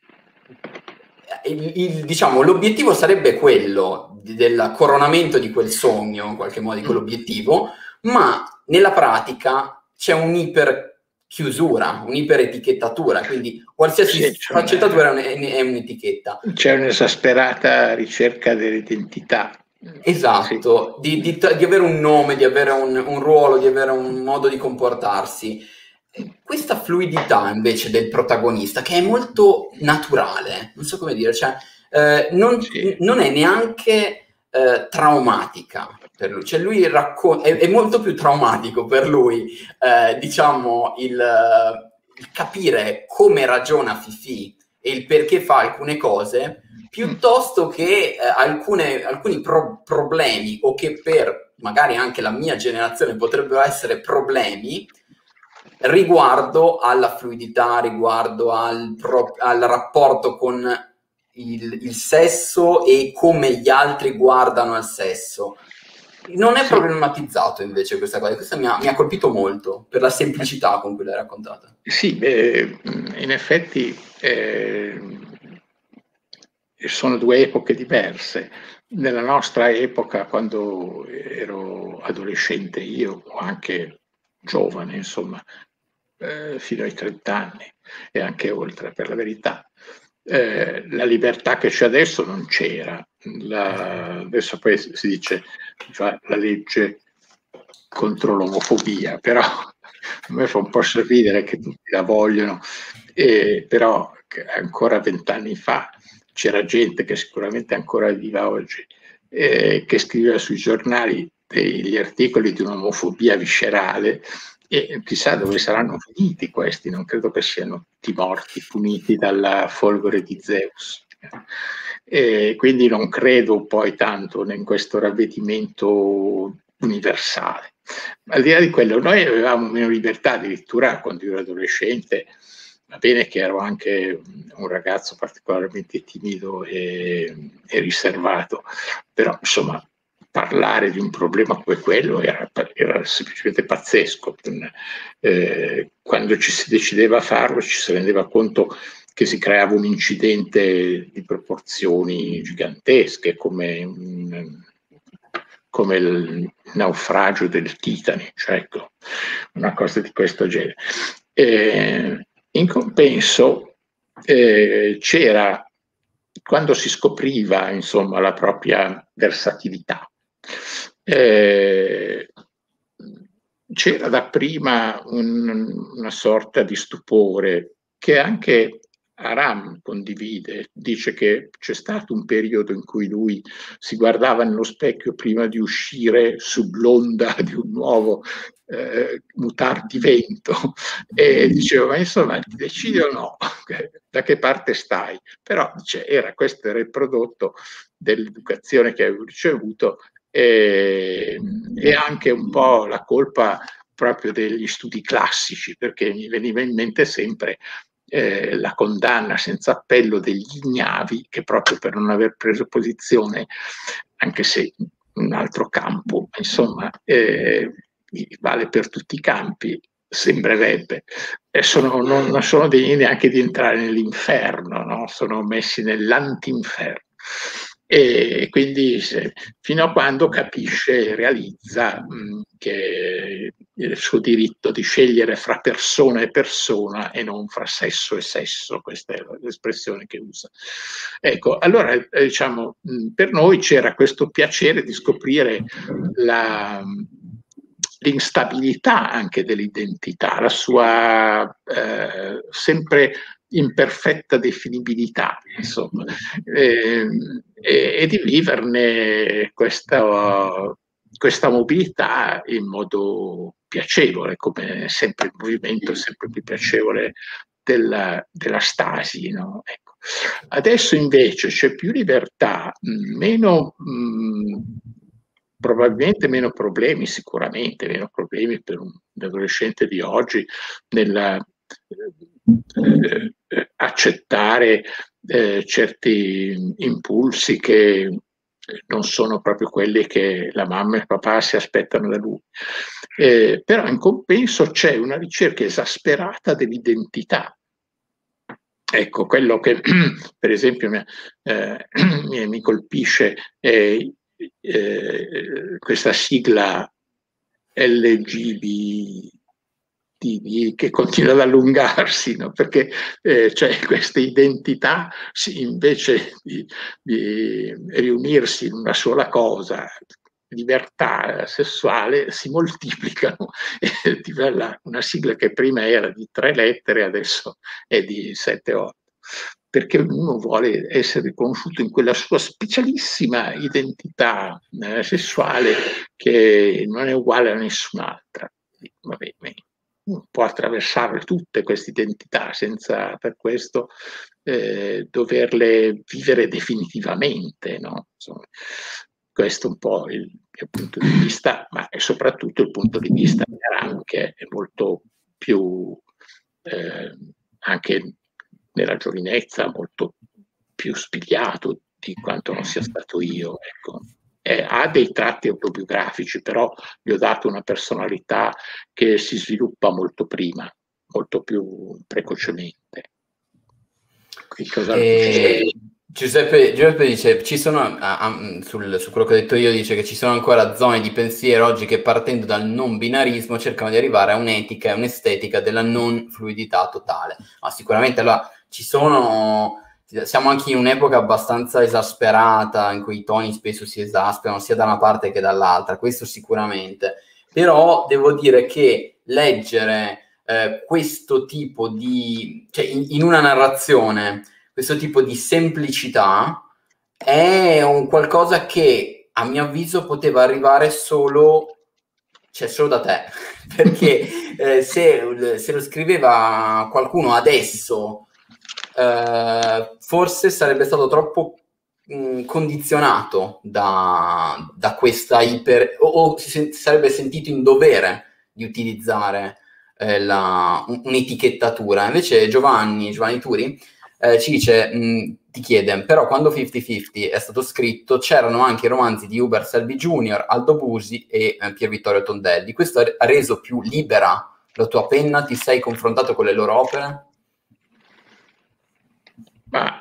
Il, il, diciamo, l'obiettivo sarebbe quello di, del coronamento di quel sogno, in qualche modo di quell'obiettivo, ma nella pratica c'è un'iper chiusura, un'iperetichettatura, quindi qualsiasi sì, sfaccettatura è, è un'etichetta. C'è un'esasperata ricerca dell'identità. Esatto, sì. di, di, di avere un nome, di avere un, un ruolo, di avere un modo di comportarsi. Questa fluidità invece del protagonista, che è molto naturale, non so come dire, cioè eh, non, sì. non è neanche eh, traumatica per lui, cioè lui racconta, è, è molto più traumatico per lui, eh, diciamo, il, il capire come ragiona Fifi e il perché fa alcune cose, piuttosto che eh, alcune, alcuni pro- problemi o che per magari anche la mia generazione potrebbero essere problemi riguardo alla fluidità, riguardo al, pro- al rapporto con il, il sesso e come gli altri guardano al sesso. Non è sì. problematizzato invece questa cosa, questa mi ha, mi ha colpito molto per la semplicità con cui l'hai raccontata. Sì, beh, in effetti eh, sono due epoche diverse. Nella nostra epoca, quando ero adolescente io, o anche giovane, insomma, eh, fino ai trenta anni e anche oltre, per la verità, eh, la libertà che c'è adesso non c'era. La, adesso poi si dice cioè, la legge contro l'omofobia, però a me fa un po' sorridere che tutti la vogliono, eh, però ancora vent'anni fa c'era gente che sicuramente ancora viva oggi, eh, che scriveva sui giornali degli articoli di un'omofobia viscerale, e chissà dove saranno finiti questi, non credo che siano tutti morti, puniti dalla folgore di Zeus. E quindi non credo poi tanto in questo ravvedimento universale. Al di là di quello, noi avevamo meno libertà, addirittura quando io ero adolescente, va bene che ero anche un ragazzo particolarmente timido e, e riservato, però insomma parlare di un problema come quello era, era semplicemente pazzesco. Eh, quando ci si decideva a farlo ci si rendeva conto che si creava un incidente di proporzioni gigantesche, come, un, come il naufragio del Titanic, cioè ecco, una cosa di questo genere. Eh, in compenso eh, c'era, quando si scopriva insomma la propria versatilità, eh, c'era dapprima un, una sorta di stupore che anche Aram condivide, dice che c'è stato un periodo in cui lui si guardava nello specchio prima di uscire sull'onda di un nuovo eh, mutar di vento e diceva ma insomma ti decidi o no da che parte stai, però dice, era, questo era il prodotto dell'educazione che avevo ricevuto e, e anche un po' la colpa proprio degli studi classici, perché mi veniva in mente sempre eh, la condanna senza appello degli ignavi, che proprio per non aver preso posizione, anche se in un altro campo, insomma, eh, vale per tutti i campi, sembrerebbe, e sono, non, non sono degni neanche di entrare nell'inferno, no? Sono messi nell'antinferno. E quindi se, fino a quando capisce e realizza mh, che il suo diritto di scegliere fra persona e persona e non fra sesso e sesso, questa è l'espressione che usa. Ecco, allora eh, diciamo, mh, per noi c'era questo piacere di scoprire la, l'instabilità anche dell'identità, la sua eh, sempre imperfetta definibilità, insomma, e, e, e di viverne questa, questa mobilità in modo piacevole, come sempre il movimento è sempre più piacevole della, della stasi, no? Ecco. Adesso invece c'è più libertà, meno mh, probabilmente meno problemi, sicuramente meno problemi per un adolescente di oggi nella eh, eh, accettare eh, certi impulsi che non sono proprio quelli che la mamma e il papà si aspettano da lui. Eh, però in compenso c'è una ricerca esasperata dell'identità. Ecco, quello che per esempio mi, eh, mi colpisce è eh, questa sigla L G B T che continua ad allungarsi, no? Perché eh, cioè, queste identità, sì, invece di, di riunirsi in una sola cosa, libertà sessuale, si moltiplicano. Una sigla che prima era di tre lettere adesso è di sette o otto, perché ognuno vuole essere riconosciuto in quella sua specialissima identità eh, sessuale che non è uguale a nessun'altra. Vabbè, può attraversare tutte queste identità senza per questo eh, doverle vivere definitivamente, no? Insomma, questo è un po' il mio punto di vista, ma è soprattutto il punto di vista di Aram, che è molto più eh, anche nella giovinezza molto più spigliato di quanto non sia stato io, ecco. Eh, ha dei tratti autobiografici, però gli ho dato una personalità che si sviluppa molto prima, molto più precocemente. Che cosa e... Giuseppe, Giuseppe dice, ci sono, ah, ah, sul, su quello che ho detto io, dice che ci sono ancora zone di pensiero oggi che partendo dal non binarismo cercano di arrivare a un'etica e un'estetica della non fluidità totale. Ma sicuramente allora ci sono, siamo anche in un'epoca abbastanza esasperata in cui i toni spesso si esasperano sia da una parte che dall'altra, questo sicuramente. Però devo dire che leggere eh, questo tipo di, cioè in, in una narrazione questo tipo di semplicità è un qualcosa che a mio avviso poteva arrivare solo, cioè solo da te, perché eh, se, se lo scriveva qualcuno adesso eh, forse sarebbe stato troppo mh, condizionato da, da questa iper, o, o si sen- sarebbe sentito in dovere di utilizzare eh, la, un, un'etichettatura. Invece Giovanni, Giovanni Turi Eh, ci dice, mh, ti chiede, però quando cinquanta cinquanta è stato scritto c'erano anche i romanzi di Hubert Selby Junior, Aldo Busi e eh, Pier Vittorio Tondelli. Questo ha reso più libera la tua penna? Ti sei confrontato con le loro opere? Ma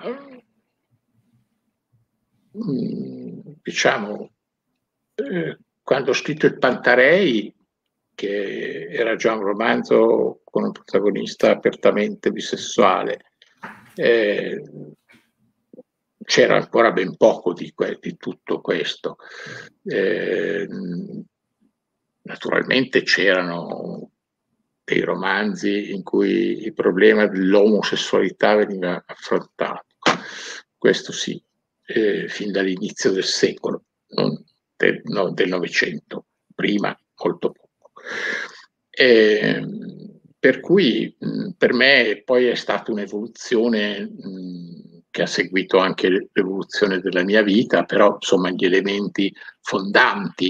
diciamo, eh, quando ho scritto il Pantarei, che era già un romanzo con un protagonista apertamente bisessuale, eh, c'era ancora ben poco di, que- di tutto questo. Eh, naturalmente c'erano dei romanzi in cui il problema dell'omosessualità veniva affrontato, questo sì, eh, fin dall'inizio del secolo, non del, no, del Novecento, prima molto poco. Eh, per cui mh, per me poi è stata un'evoluzione mh, che ha seguito anche l'evoluzione della mia vita, però insomma gli elementi fondanti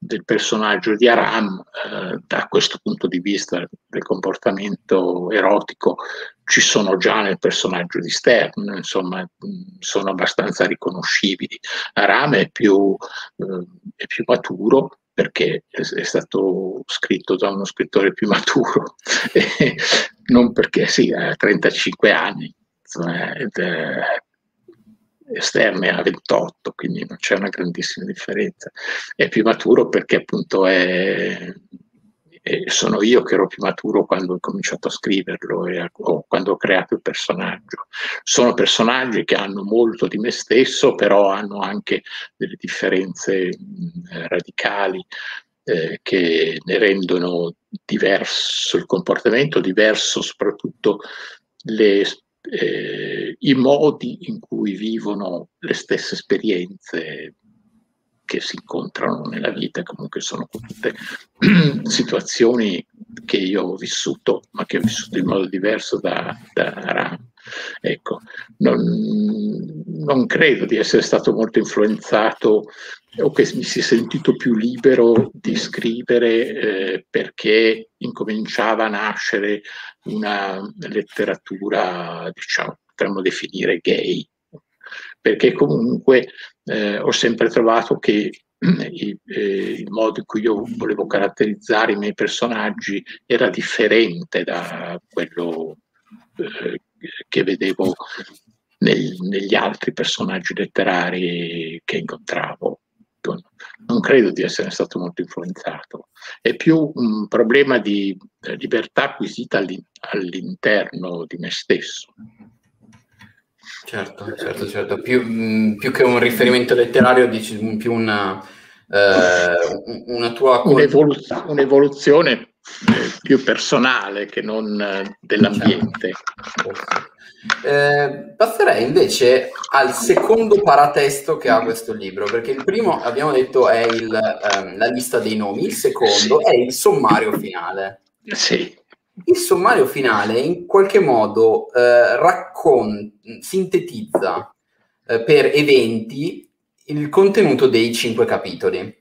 del personaggio di Aram, eh, da questo punto di vista del comportamento erotico, ci sono già nel personaggio di Stern, insomma, sono abbastanza riconoscibili. Aram è più, eh, è più maturo, perché è, è stato scritto da uno scrittore più maturo, e non perché sì, ha trentacinque anni, insomma, ed, eh, Stern ne ha ventotto, quindi non c'è una grandissima differenza. È più maturo perché appunto è, è, sono io che ero più maturo quando ho cominciato a scriverlo e a, o quando ho creato il personaggio. Sono personaggi che hanno molto di me stesso, però hanno anche delle differenze mh, radicali eh, che ne rendono diverso il comportamento, diverso soprattutto le Eh, i modi in cui vivono le stesse esperienze che si incontrano nella vita. Comunque sono tutte situazioni che io ho vissuto, ma che ho vissuto in modo diverso da, da Aram. Ecco, non, non credo di essere stato molto influenzato o che mi sia sentito più libero di scrivere eh, perché incominciava a nascere una letteratura, diciamo, potremmo definire gay, perché comunque eh, ho sempre trovato che il, eh, il modo in cui io volevo caratterizzare i miei personaggi era differente da quello eh, che vedevo nel, negli altri personaggi letterari che incontravo. Non credo di essere stato molto influenzato, è più un problema di libertà acquisita all'interno di me stesso. Certo, certo, certo. Più, mh, più che un riferimento letterario, dici più una, eh, una tua... Un'evoluz- un'evoluzione più personale che non dell'ambiente. Certo. Eh, passerei invece al secondo paratesto che ha questo libro, perché il primo, abbiamo detto, è il, ehm, la lista dei nomi, il secondo sì. è il sommario finale. Sì. Il sommario finale in qualche modo eh, racconta, sintetizza eh, per eventi il contenuto dei cinque capitoli.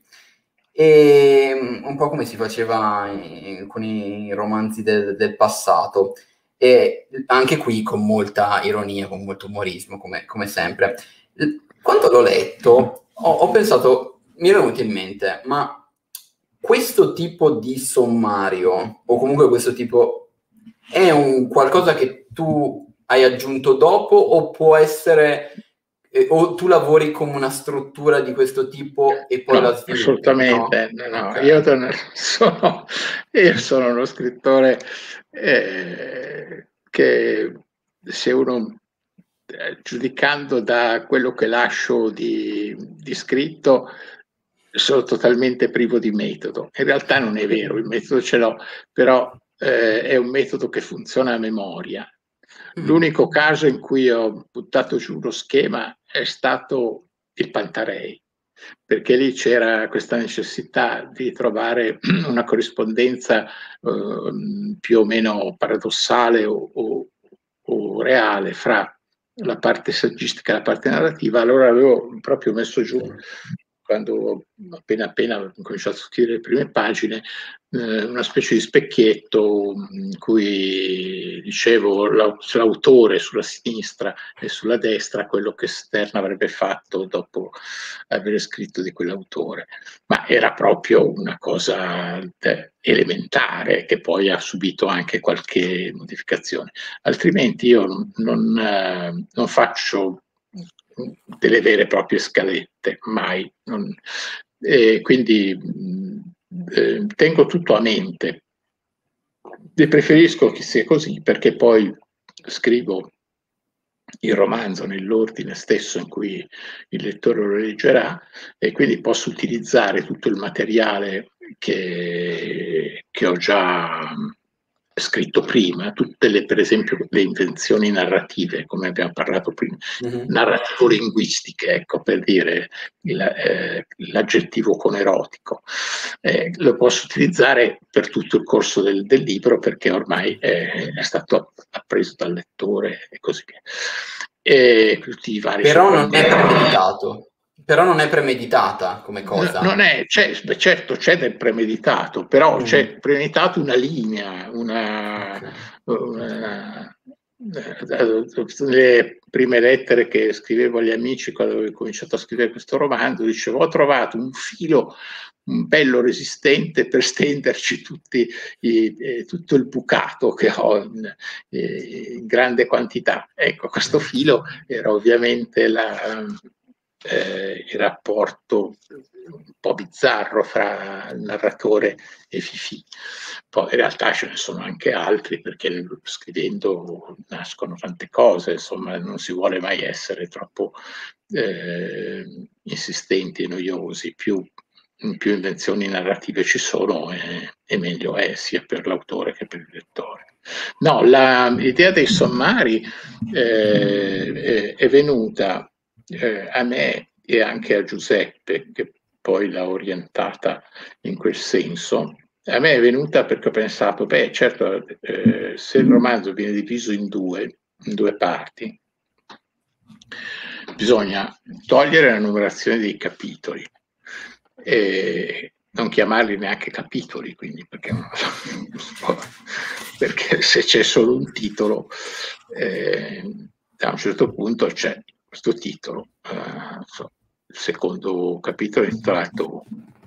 E un po' come si faceva in, con i romanzi del, del passato. E anche qui con molta ironia, con molto umorismo, come, come sempre. Quando l'ho letto, ho, ho pensato, mi è venuto in mente, ma questo tipo di sommario, o comunque questo tipo, è un qualcosa che tu hai aggiunto dopo, o può essere, eh, o tu lavori con una struttura di questo tipo e poi no, la sviluppi? Assolutamente, no? No, no. Okay. Io, sono, io sono uno scrittore eh, che se uno, eh, giudicando da quello che lascio di, di scritto, sono totalmente privo di metodo. In realtà non è vero, il metodo ce l'ho, però eh, è un metodo che funziona a memoria. L'unico caso in cui ho buttato giù lo schema è stato il Pantarei, perché lì c'era questa necessità di trovare una corrispondenza eh, più o meno paradossale o, o, o reale fra la parte saggistica e la parte narrativa. Allora avevo proprio messo giù, quando appena appena ho cominciato a scrivere le prime pagine, eh, una specie di specchietto in cui dicevo l'autore sulla sinistra e sulla destra quello che Stern avrebbe fatto dopo aver scritto di quell'autore, ma era proprio una cosa elementare che poi ha subito anche qualche modificazione. Altrimenti io non, eh, non faccio delle vere e proprie scalette, mai. Non, e quindi eh, tengo tutto a mente. E preferisco che sia così perché poi scrivo il romanzo nell'ordine stesso in cui il lettore lo leggerà e quindi posso utilizzare tutto il materiale che, che ho già scritto prima, tutte le, per esempio, le invenzioni narrative, come abbiamo parlato prima, mm-hmm. narrativo-linguistiche, ecco, per dire il, eh, l'aggettivo con erotico. Eh, lo posso utilizzare per tutto il corso del, del libro perché ormai è, è stato appreso dal lettore e così via. E tutti i vari Però non è premeditato. Però non è premeditata come cosa. Non è, c'è, certo c'è del premeditato, però mm. c'è premeditato una linea, una, okay. una, le prime lettere che scrivevo agli amici quando avevo cominciato a scrivere questo romanzo, dicevo ho trovato un filo un bello resistente per stenderci tutti i, eh, tutto il bucato che ho in, eh, in grande quantità. Ecco, questo filo era ovviamente la, eh, il rapporto un po' bizzarro fra il narratore e Fifì. Poi in realtà ce ne sono anche altri, perché scrivendo nascono tante cose, insomma non si vuole mai essere troppo eh, insistenti e noiosi, più più invenzioni narrative ci sono e, e meglio è, sia per l'autore che per il lettore. No, l'idea dei sommari eh, è, è venuta eh, a me e anche a Giuseppe, che poi l'ha orientata in quel senso. A me è venuta perché ho pensato, beh, certo, eh, se il romanzo viene diviso in due, in due parti, bisogna togliere la numerazione dei capitoli, e non chiamarli neanche capitoli, quindi perché, perché se c'è solo un titolo eh, a un certo punto c'è questo titolo, eh, so, il secondo capitolo è intitolato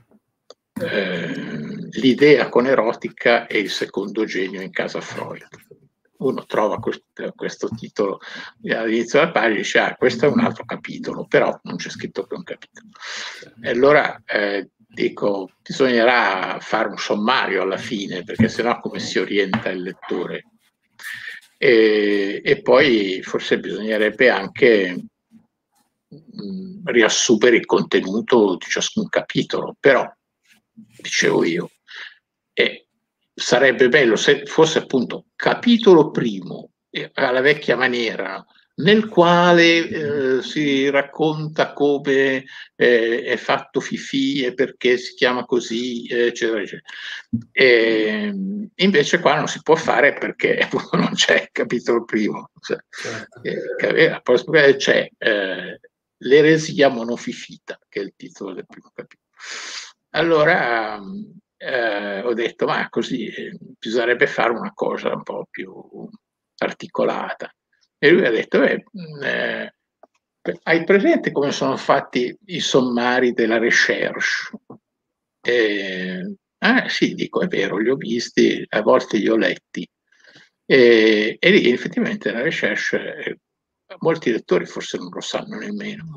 eh, l'idea con erotica e il secondo genio in casa Freud. Uno trova questo, questo titolo all'inizio della pagina e dice ah, questo è un altro capitolo, però non c'è scritto che è un capitolo. E allora eh, dico, bisognerà fare un sommario alla fine, perché sennò come si orienta il lettore? E, e poi forse bisognerebbe anche mh, riassumere il contenuto di ciascun capitolo, però, dicevo io, e sarebbe bello se fosse appunto capitolo primo, alla vecchia maniera, nel quale eh, si racconta come eh, è fatto Fifì e perché si chiama così, eccetera, eccetera. E invece qua non si può fare perché non c'è il capitolo primo. Cioè, certo. eh, c'è eh, l'eresia monofifita, che è il titolo del primo capitolo. Allora eh, ho detto, ma così eh, bisognerebbe fare una cosa un po' più articolata. E lui ha detto, eh, eh, hai presente come sono fatti i sommari della recherche? Eh, ah sì, dico, è vero, li ho visti, a volte li ho letti. E, e lì effettivamente la recherche, eh, molti lettori forse non lo sanno nemmeno,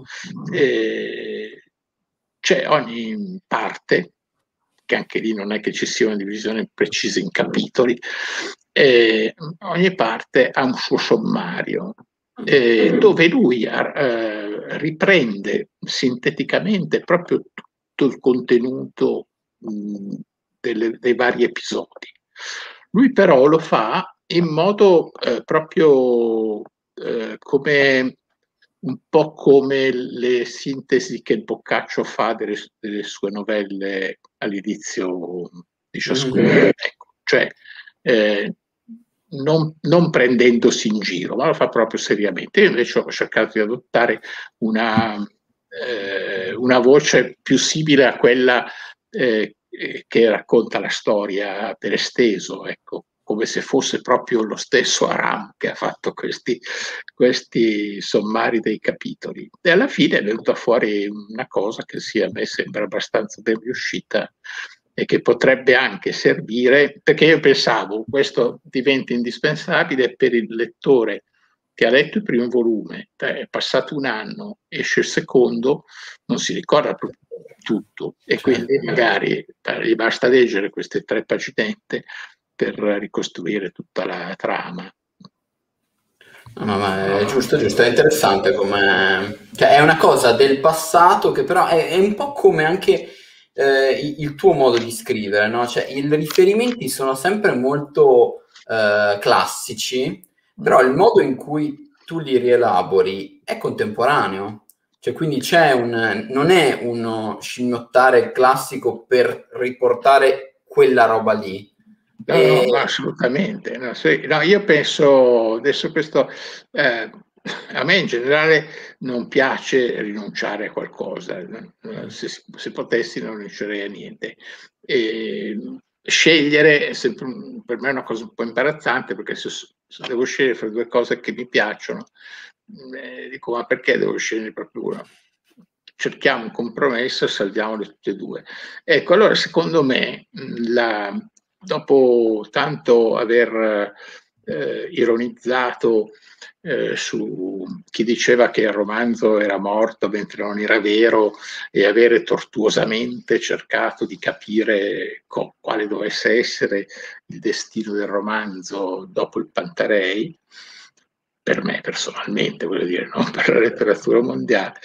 eh, c'è ogni parte, che anche lì non è che ci sia una divisione precisa in capitoli, eh, ogni parte ha un suo sommario, eh, dove lui eh, riprende sinteticamente proprio tutto il contenuto mh, delle, dei vari episodi. Lui però lo fa in modo eh, proprio eh, come un po' come le sintesi che il Boccaccio fa delle, delle sue novelle all'inizio di ciascuno. Mm-hmm. Ecco, cioè eh, non, non prendendosi in giro, ma lo fa proprio seriamente. Io invece ho cercato di adottare una, eh, una voce più simile a quella eh, che racconta la storia per esteso, ecco, come se fosse proprio lo stesso Aram che ha fatto questi, questi sommari dei capitoli. E alla fine è venuta fuori una cosa che sì, a me sembra abbastanza ben riuscita e che potrebbe anche servire, perché io pensavo questo diventa indispensabile per il lettore che ha letto il primo volume, è passato un anno, esce il secondo, non si ricorda più tutto e quindi magari gli basta leggere queste tre paginette per ricostruire tutta la trama. No, no, ma è giusto, giusto, è interessante come... Cioè, è una cosa del passato che però è, è un po' come anche eh, il tuo modo di scrivere, no? Cioè, i riferimenti sono sempre molto eh, classici, però il modo in cui tu li rielabori è contemporaneo. Cioè, quindi c'è un... non è uno scimmiottare classico per riportare quella roba lì. No, e... no, assolutamente. No, se, no, io penso, adesso questo, eh, a me in generale non piace rinunciare a qualcosa, se, se potessi non rinuncerei a niente. E scegliere è sempre, per me è una cosa un po' imbarazzante, perché se, se devo scegliere fra due cose che mi piacciono, eh, dico, ma perché devo scegliere proprio una? Cerchiamo un compromesso e salviamole tutte e due. Ecco, allora secondo me, la, dopo tanto aver eh, ironizzato eh, su chi diceva che il romanzo era morto mentre non era vero, e avere tortuosamente cercato di capire quale dovesse essere il destino del romanzo dopo il Pantarei, per me personalmente, voglio dire, non per la letteratura mondiale,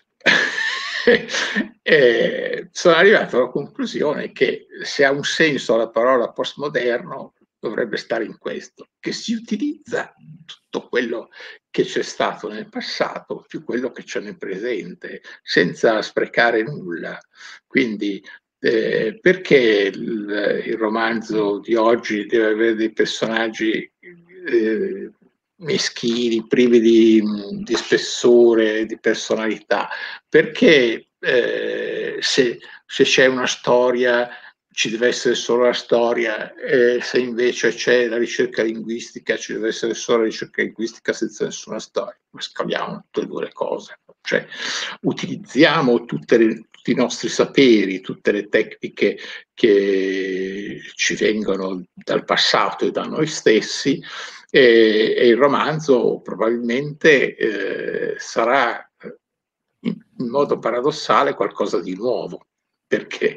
eh, sono arrivato alla conclusione che se ha un senso la parola postmoderno dovrebbe stare in questo, che si utilizza tutto quello che c'è stato nel passato più quello che c'è nel presente, senza sprecare nulla. Quindi eh, perché il, il romanzo di oggi deve avere dei personaggi eh, meschini, privi di, di spessore, di personalità? Perché eh, se, se c'è una storia ci deve essere solo la storia, e se invece c'è la ricerca linguistica ci deve essere solo la ricerca linguistica senza nessuna storia? Mescoliamo tutte e due le cose, cioè utilizziamo tutte le, tutti i nostri saperi, tutte le tecniche che ci vengono dal passato e da noi stessi, e, e il romanzo probabilmente eh, sarà in, in modo paradossale qualcosa di nuovo, perché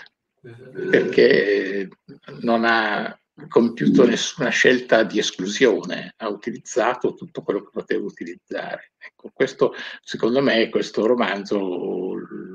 perché non ha compiuto nessuna scelta di esclusione, ha utilizzato tutto quello che poteva utilizzare. Ecco, questo, secondo me, questo romanzo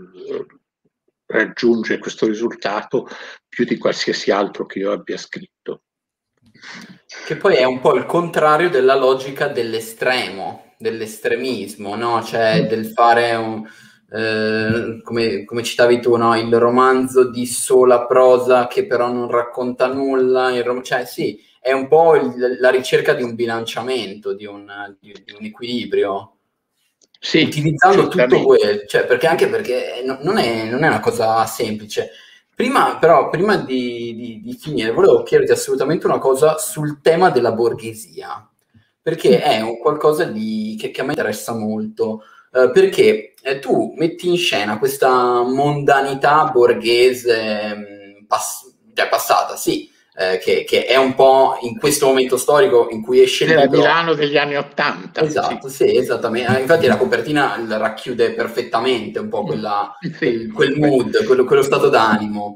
raggiunge questo risultato più di qualsiasi altro che io abbia scritto. Che poi è un po' il contrario della logica dell'estremo, dell'estremismo, no? Cioè del fare un... Eh, come, come citavi tu, no? Il romanzo di sola prosa che però non racconta nulla, il rom- cioè sì, è un po' il, la ricerca di un bilanciamento, di un, di, di un equilibrio, sì, utilizzando tutto quello, cioè, perché anche perché no, non, è, non è una cosa semplice. Prima, però, prima di, di, di finire, volevo chiederti assolutamente una cosa sul tema della borghesia, perché è un qualcosa di, che, che a me interessa molto. Uh, perché eh, tu metti in scena questa mondanità borghese mh, pass- cioè passata, sì, eh, che, che è un po' in questo momento storico in cui esce il Nella libro. Milano degli anni Ottanta. Esatto, sì, sì, esattamente. Infatti la copertina racchiude perfettamente un po' quella, Sì, quel, quel mood, quello, quello stato d'animo.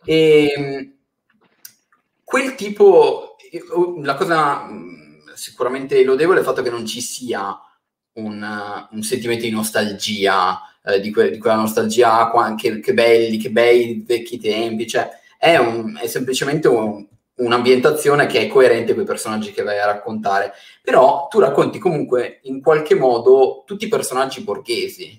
E quel tipo, la cosa sicuramente lodevole è il fatto che non ci sia un, un sentimento di nostalgia, eh, di, que, di quella nostalgia, che, che belli, che bei vecchi tempi, cioè è, un, è semplicemente un, un'ambientazione che è coerente con i personaggi che vai a raccontare, però tu racconti comunque in qualche modo tutti i personaggi borghesi,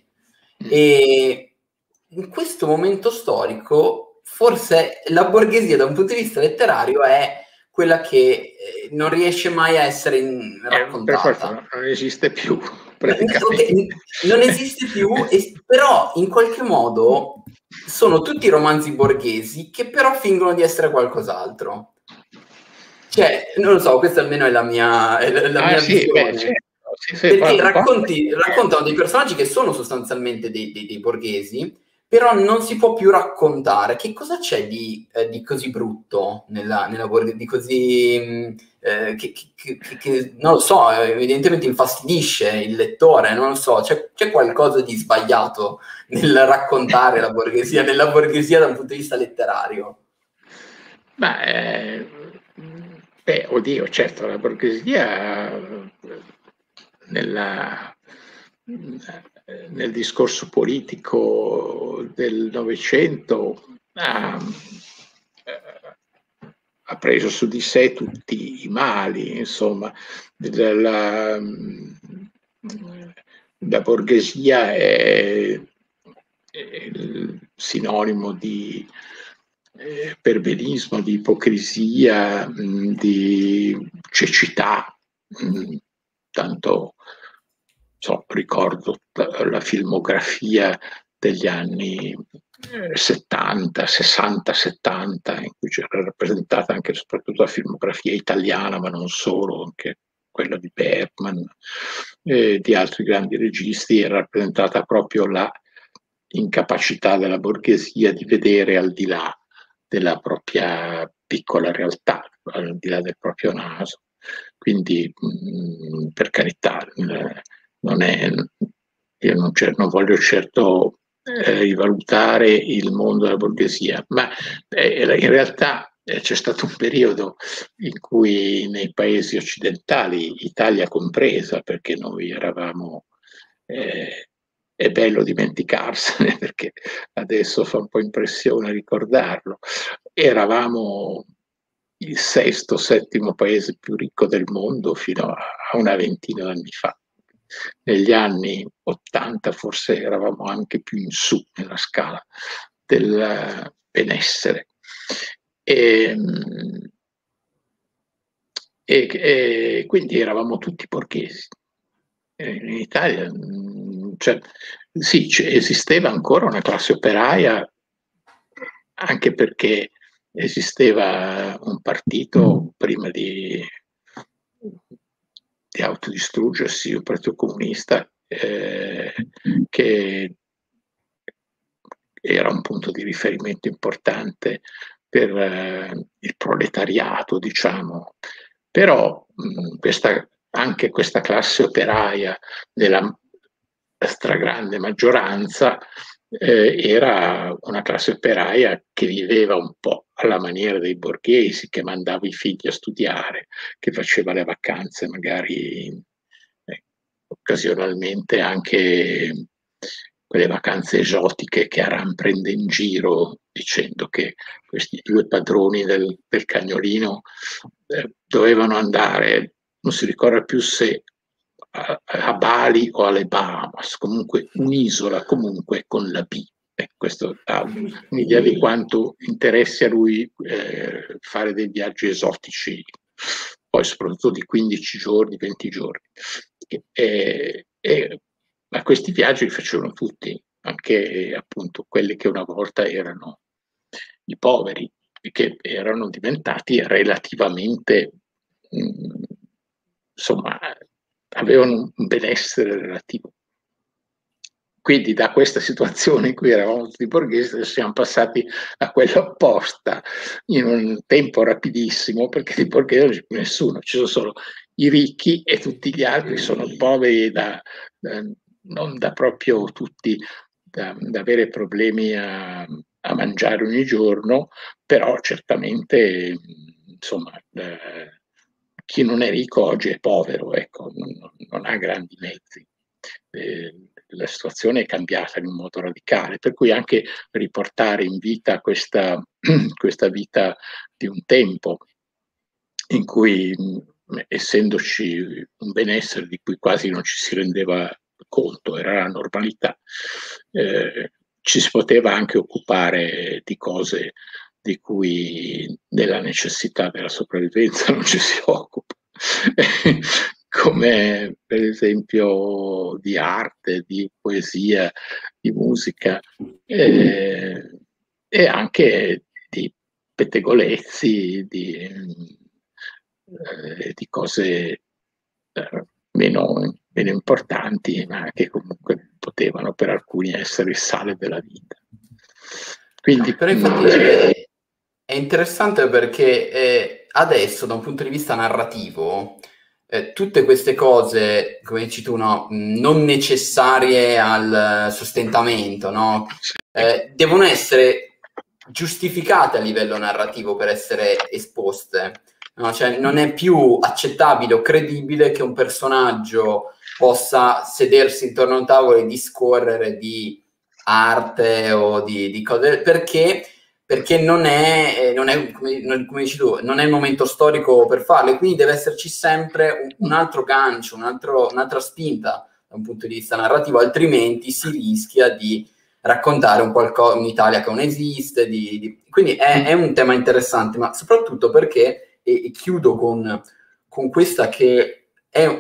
e in questo momento storico forse la borghesia da un punto di vista letterario è quella che eh, non riesce mai a essere in, raccontata. Eh, non esiste più, praticamente. Okay, non esiste più, e, però in qualche modo sono tutti romanzi borghesi che però fingono di essere qualcos'altro. Cioè, non lo so, questa almeno è la mia, è la, la ah, mia sì, visione. beh, certo. Sì, sì, perché poi, racconti, raccontano dei personaggi che sono sostanzialmente dei, dei, dei borghesi, però non si può più raccontare. Che cosa c'è di, eh, di così brutto nella, nella borghesia, di così... Eh, che, che, che, che, non lo so, evidentemente infastidisce il lettore, non lo so, c'è, c'è qualcosa di sbagliato nel raccontare la borghesia, nella borghesia da un punto di vista letterario. Ma, eh, beh, oddio, certo, la borghesia nella, nel discorso politico del Novecento ha, ha preso su di sé tutti i mali, insomma, la, la borghesia è, è il sinonimo di eh, perbenismo, di ipocrisia, mh, di cecità, mh, tanto so, ricordo la, la filmografia degli anni settanta, sessanta, settanta, in cui c'era rappresentata anche soprattutto la filmografia italiana, ma non solo, anche quella di Bergman e di altri grandi registi, era rappresentata proprio la incapacità della borghesia di vedere al di là della propria piccola realtà, al di là del proprio naso. Quindi, mh, per carità, non è, io non, non voglio certo eh, rivalutare il mondo della borghesia, ma eh, in realtà eh, c'è stato un periodo in cui nei paesi occidentali, Italia compresa, perché noi eravamo, eh, è bello dimenticarsene perché adesso fa un po' impressione ricordarlo, eravamo il sesto, settimo paese più ricco del mondo fino a una ventina d'anni fa. Negli anni ottanta forse eravamo anche più in su nella scala del benessere. E, e, e quindi eravamo tutti borghesi. In Italia, cioè, sì, esisteva ancora una classe operaia, anche perché esisteva un partito prima di, di autodistruggersi, un partito comunista, eh, che era un punto di riferimento importante per eh, il proletariato, diciamo. Però mh, questa, anche questa classe operaia della stragrande maggioranza eh, era una classe operaia che viveva un po' alla maniera dei borghesi, che mandava i figli a studiare, che faceva le vacanze magari eh, occasionalmente anche quelle vacanze esotiche che Aram prende in giro dicendo che questi due padroni del, del cagnolino eh, dovevano andare, non si ricorda più se a, a Bali o alle Bahamas, comunque un'isola comunque con la B. Eh, questo ha un'idea di quanto interessi a lui eh, fare dei viaggi esotici, poi soprattutto di quindici giorni, venti giorni. E, e, ma questi viaggi li facevano tutti, anche appunto quelli che una volta erano i poveri, che erano diventati relativamente, mh, insomma, avevano un benessere relativo. Quindi da questa situazione in cui eravamo tutti borghesi siamo passati a quella opposta in un tempo rapidissimo, perché di borghesi non c'è più nessuno, ci sono solo i ricchi e tutti gli altri sono poveri, da, da, non da proprio tutti, da, da avere problemi a, a mangiare ogni giorno, però certamente insomma eh, chi non è ricco oggi è povero, ecco, non, non ha grandi mezzi. Eh, la situazione è cambiata in un modo radicale, per cui anche riportare in vita questa, questa vita di un tempo in cui, essendoci un benessere di cui quasi non ci si rendeva conto, era la normalità, eh, ci si poteva anche occupare di cose di cui nella necessità della sopravvivenza non ci si occupa. Come per esempio di arte, di poesia, di musica eh, e anche di pettegolezzi, di, eh, di cose eh, meno, meno importanti, ma che comunque potevano per alcuni essere il sale della vita. Quindi, però infatti è, è interessante perché eh, adesso da un punto di vista narrativo Eh, tutte queste cose, come dici tu, no, non necessarie al sostentamento, no? Eh, devono essere giustificate a livello narrativo per essere esposte, no? Cioè, non è più accettabile o credibile che un personaggio possa sedersi intorno a un tavolo e discorrere di arte o di, di cose, perché perché non è, non è come, come dici tu, non è il momento storico per farlo, e quindi deve esserci sempre un, un altro gancio, un altro, un'altra spinta da un punto di vista narrativo, altrimenti si rischia di raccontare un qualcosa, un'Italia che non esiste, di, di... quindi è, è un tema interessante, ma soprattutto perché, e, e chiudo con, con questa che è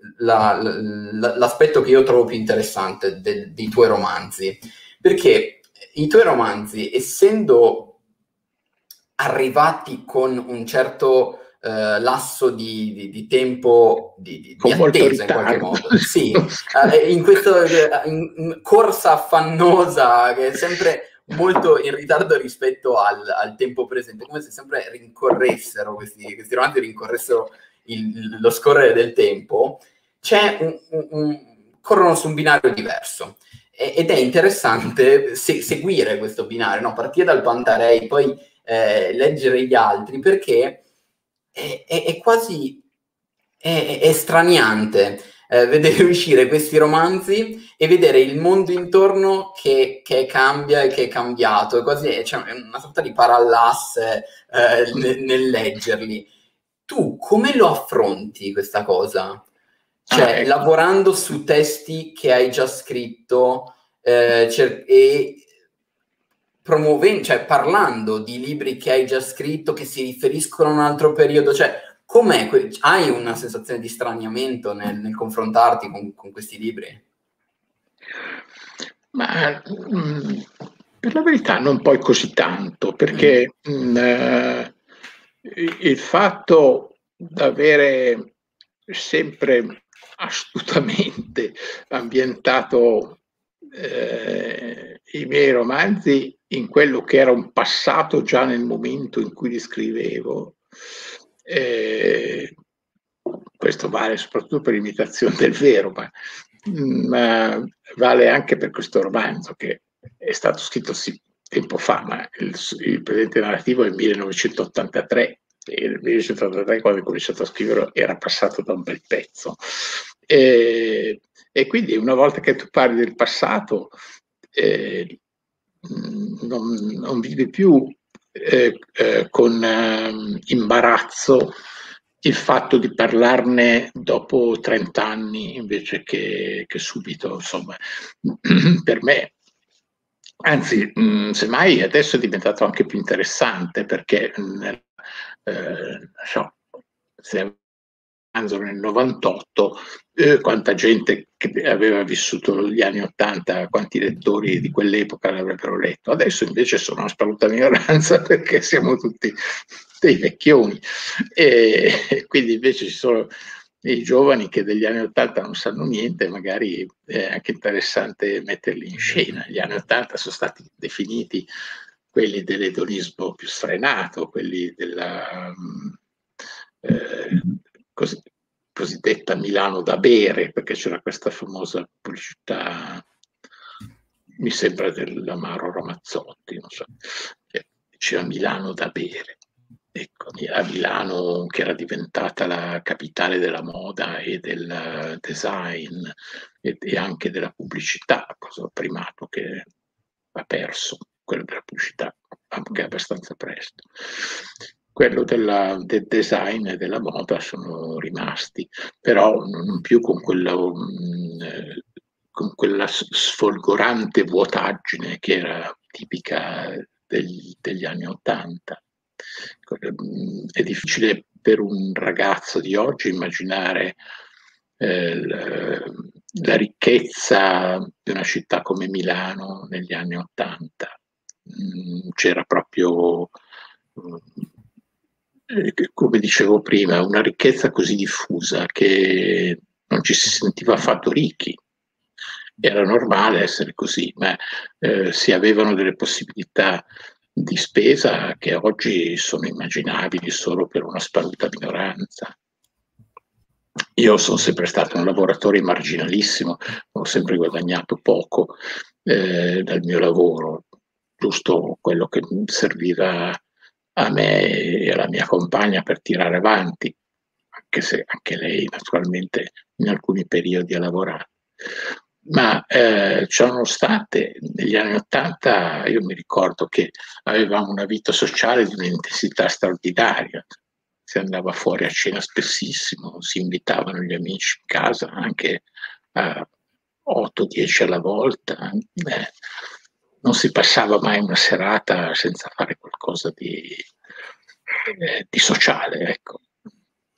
la, la, l'aspetto che io trovo più interessante del, dei tuoi romanzi, perché i tuoi romanzi, essendo arrivati con un certo eh, lasso di, di, di tempo di, di, di attesa in qualche modo, sì, eh, in questa in, in corsa affannosa che è sempre molto in ritardo rispetto al, al tempo presente, come se sempre rincorressero questi, questi romanzi rincorressero il, lo scorrere del tempo, c'è un, un, un, corrono su un binario diverso ed è interessante se, seguire questo binario, no? Partire dal Pantarei, poi eh, leggere gli altri, perché è, è, è quasi è, è straniante eh, vedere uscire questi romanzi e vedere il mondo intorno che, che cambia e che è cambiato, è quasi c'è cioè, una sorta di parallasse eh, nel, nel leggerli. Tu come lo affronti questa cosa? Cioè, ah, ecco. Lavorando su testi che hai già scritto eh, cer- e promuovendo, cioè parlando di libri che hai già scritto che si riferiscono a un altro periodo, cioè com'è? Que- hai una sensazione di straniamento nel, nel confrontarti con, con questi libri? Ma mh, per la verità non poi così tanto, perché mm. mh, eh, il fatto di avere sempre astutamente ambientato eh, i miei romanzi in quello che era un passato già nel momento in cui li scrivevo, eh, questo vale soprattutto per l'imitazione del vero, ma, ma vale anche per questo romanzo che è stato scritto sì, tempo fa, ma il, il presente narrativo è il millenovecentottantatré, e nel millenovecentottantatré quando ho cominciato a scriverlo era passato da un bel pezzo. E, e quindi una volta che tu parli del passato eh, non, non vivi più eh, eh, con eh, imbarazzo il fatto di parlarne dopo trent'anni invece che, che subito, insomma, per me, anzi, mh, semmai adesso è diventato anche più interessante perché nel, eh, so, se nel novantotto, eh, quanta gente che aveva vissuto gli anni ottanta, quanti lettori di quell'epoca l'avrebbero letto. Adesso invece sono una sparuta minoranza perché siamo tutti dei vecchioni e, e quindi invece ci sono i giovani che degli anni ottanta non sanno niente, magari è anche interessante metterli in scena. Gli anni ottanta sono stati definiti quelli dell'edonismo più sfrenato, quelli della eh, così, cosiddetta Milano da bere, perché c'era questa famosa pubblicità, mi sembra dell'Amaro Ramazzotti, non so, c'era Milano da bere. Ecco, a Milano che era diventata la capitale della moda e del design e, e anche della pubblicità, cosa primato che ha perso, quello della pubblicità anche abbastanza presto. Quello della, del design e della moda sono rimasti, però non più con quella, con quella sfolgorante vuotaggine che era tipica degli, degli anni Ottanta. È difficile per un ragazzo di oggi immaginare eh, la, la ricchezza di una città come Milano negli anni Ottanta. C'era proprio, eh, come dicevo prima, una ricchezza così diffusa che non ci si sentiva affatto ricchi. Era normale essere così, ma eh, si avevano delle possibilità di spesa che oggi sono immaginabili solo per una sparuta minoranza. Io sono sempre stato un lavoratore marginalissimo, ho sempre guadagnato poco eh, dal mio lavoro, giusto quello che serviva a me e alla mia compagna per tirare avanti, anche se anche lei naturalmente in alcuni periodi ha lavorato. Ma eh, ciononostante, negli anni Ottanta io mi ricordo che avevamo una vita sociale di un'intensità straordinaria, si andava fuori a cena spessissimo, si invitavano gli amici in casa anche a otto dieci alla volta, eh, non si passava mai una serata senza fare qualcosa di, eh, di sociale, ecco.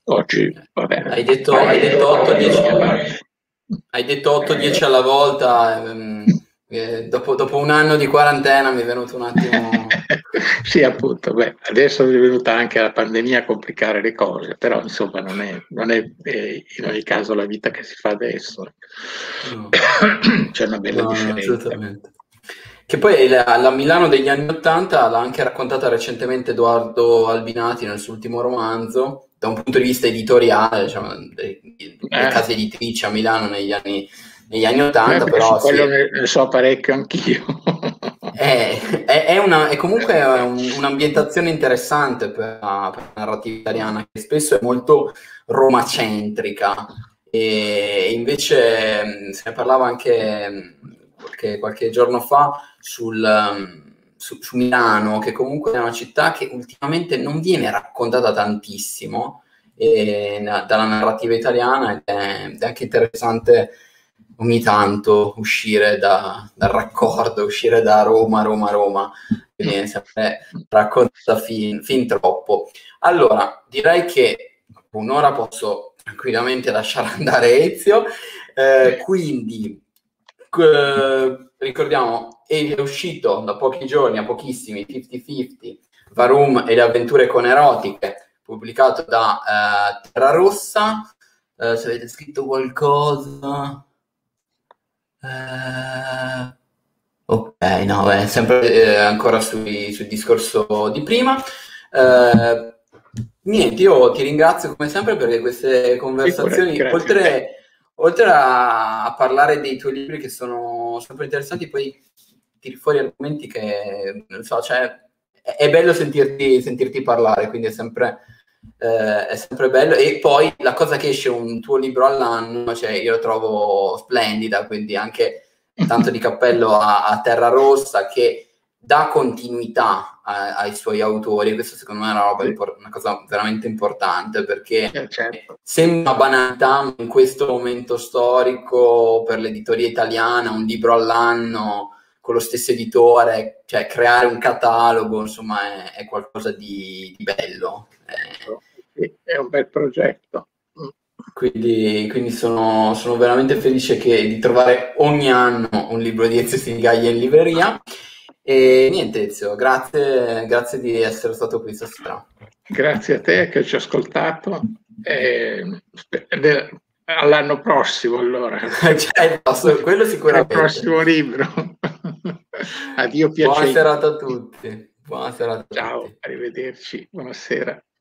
Oggi, vabbè. Hai detto, hai detto otto dieci hai detto otto dieci alla volta, ehm, eh, dopo, dopo un anno di quarantena mi è venuto un attimo... Sì, appunto, beh, adesso è venuta anche la pandemia a complicare le cose, però insomma non è, non è eh, in ogni caso la vita che si fa adesso. No. C'è una bella No, no, differenza. assolutamente. Che poi la, la Milano degli anni Ottanta l'ha anche raccontata recentemente Edoardo Albinati nel suo ultimo romanzo, da un punto di vista editoriale, diciamo, le, le Eh. case editrici a Milano negli anni, negli anni Ottanta, Eh, però quello sì, ne, ne so parecchio anch'io. è, è, è una, è comunque un, un'ambientazione interessante per la, per la narrativa italiana, che spesso è molto romacentrica, e invece mh, se ne parlava anche mh, qualche, qualche giorno fa sul, um, su, su Milano, che comunque è una città che ultimamente non viene raccontata tantissimo e, na, dalla narrativa italiana, ed è, ed è anche interessante ogni tanto uscire da, dal raccordo, uscire da Roma, Roma, Roma, che viene sempre raccontata fin, fin troppo. Allora, direi che un'ora posso tranquillamente lasciare andare Ezio, eh, quindi eh, ricordiamo, è uscito da pochi giorni, a pochissimi, cinquanta cinquanta, Varum e le avventure con erotiche, pubblicato da eh, Terra Rossa. Eh, se avete scritto qualcosa... Eh, ok, no, beh, sempre eh, ancora sui, sul discorso di prima. Eh, niente, io ti ringrazio come sempre perché queste Figurati, conversazioni, grazie a te. oltre, oltre a, a parlare dei tuoi libri che sono sempre interessanti, poi tiri fuori argomenti che, non so, cioè, è, è bello sentirti, sentirti parlare, quindi è sempre, eh, è sempre bello. E poi la cosa che esce un tuo libro all'anno, cioè, io lo trovo splendida, quindi anche tanto di cappello a, a Terra Rossa, che dà continuità a, ai suoi autori. Questo secondo me è una, roba impor- una cosa veramente importante, perché Eh, certo. sembra una banalità, ma in questo momento storico per l'editoria italiana un libro all'anno con lo stesso editore, cioè creare un catalogo, insomma, è, è qualcosa di, di bello. Sì, è un bel progetto. Quindi, quindi sono, sono veramente felice che, di trovare ogni anno un libro di Ezio Sinigaglia in libreria. E niente, Ezio, grazie, grazie di essere stato qui stasera. Grazie a te che ci hai ascoltato. E all'anno prossimo, allora. Cioè, posso, quello sicuramente. Al prossimo libro. Addio, piacere. Buona serata a tutti. Buona serata a Ciao, tutti. arrivederci, buonasera.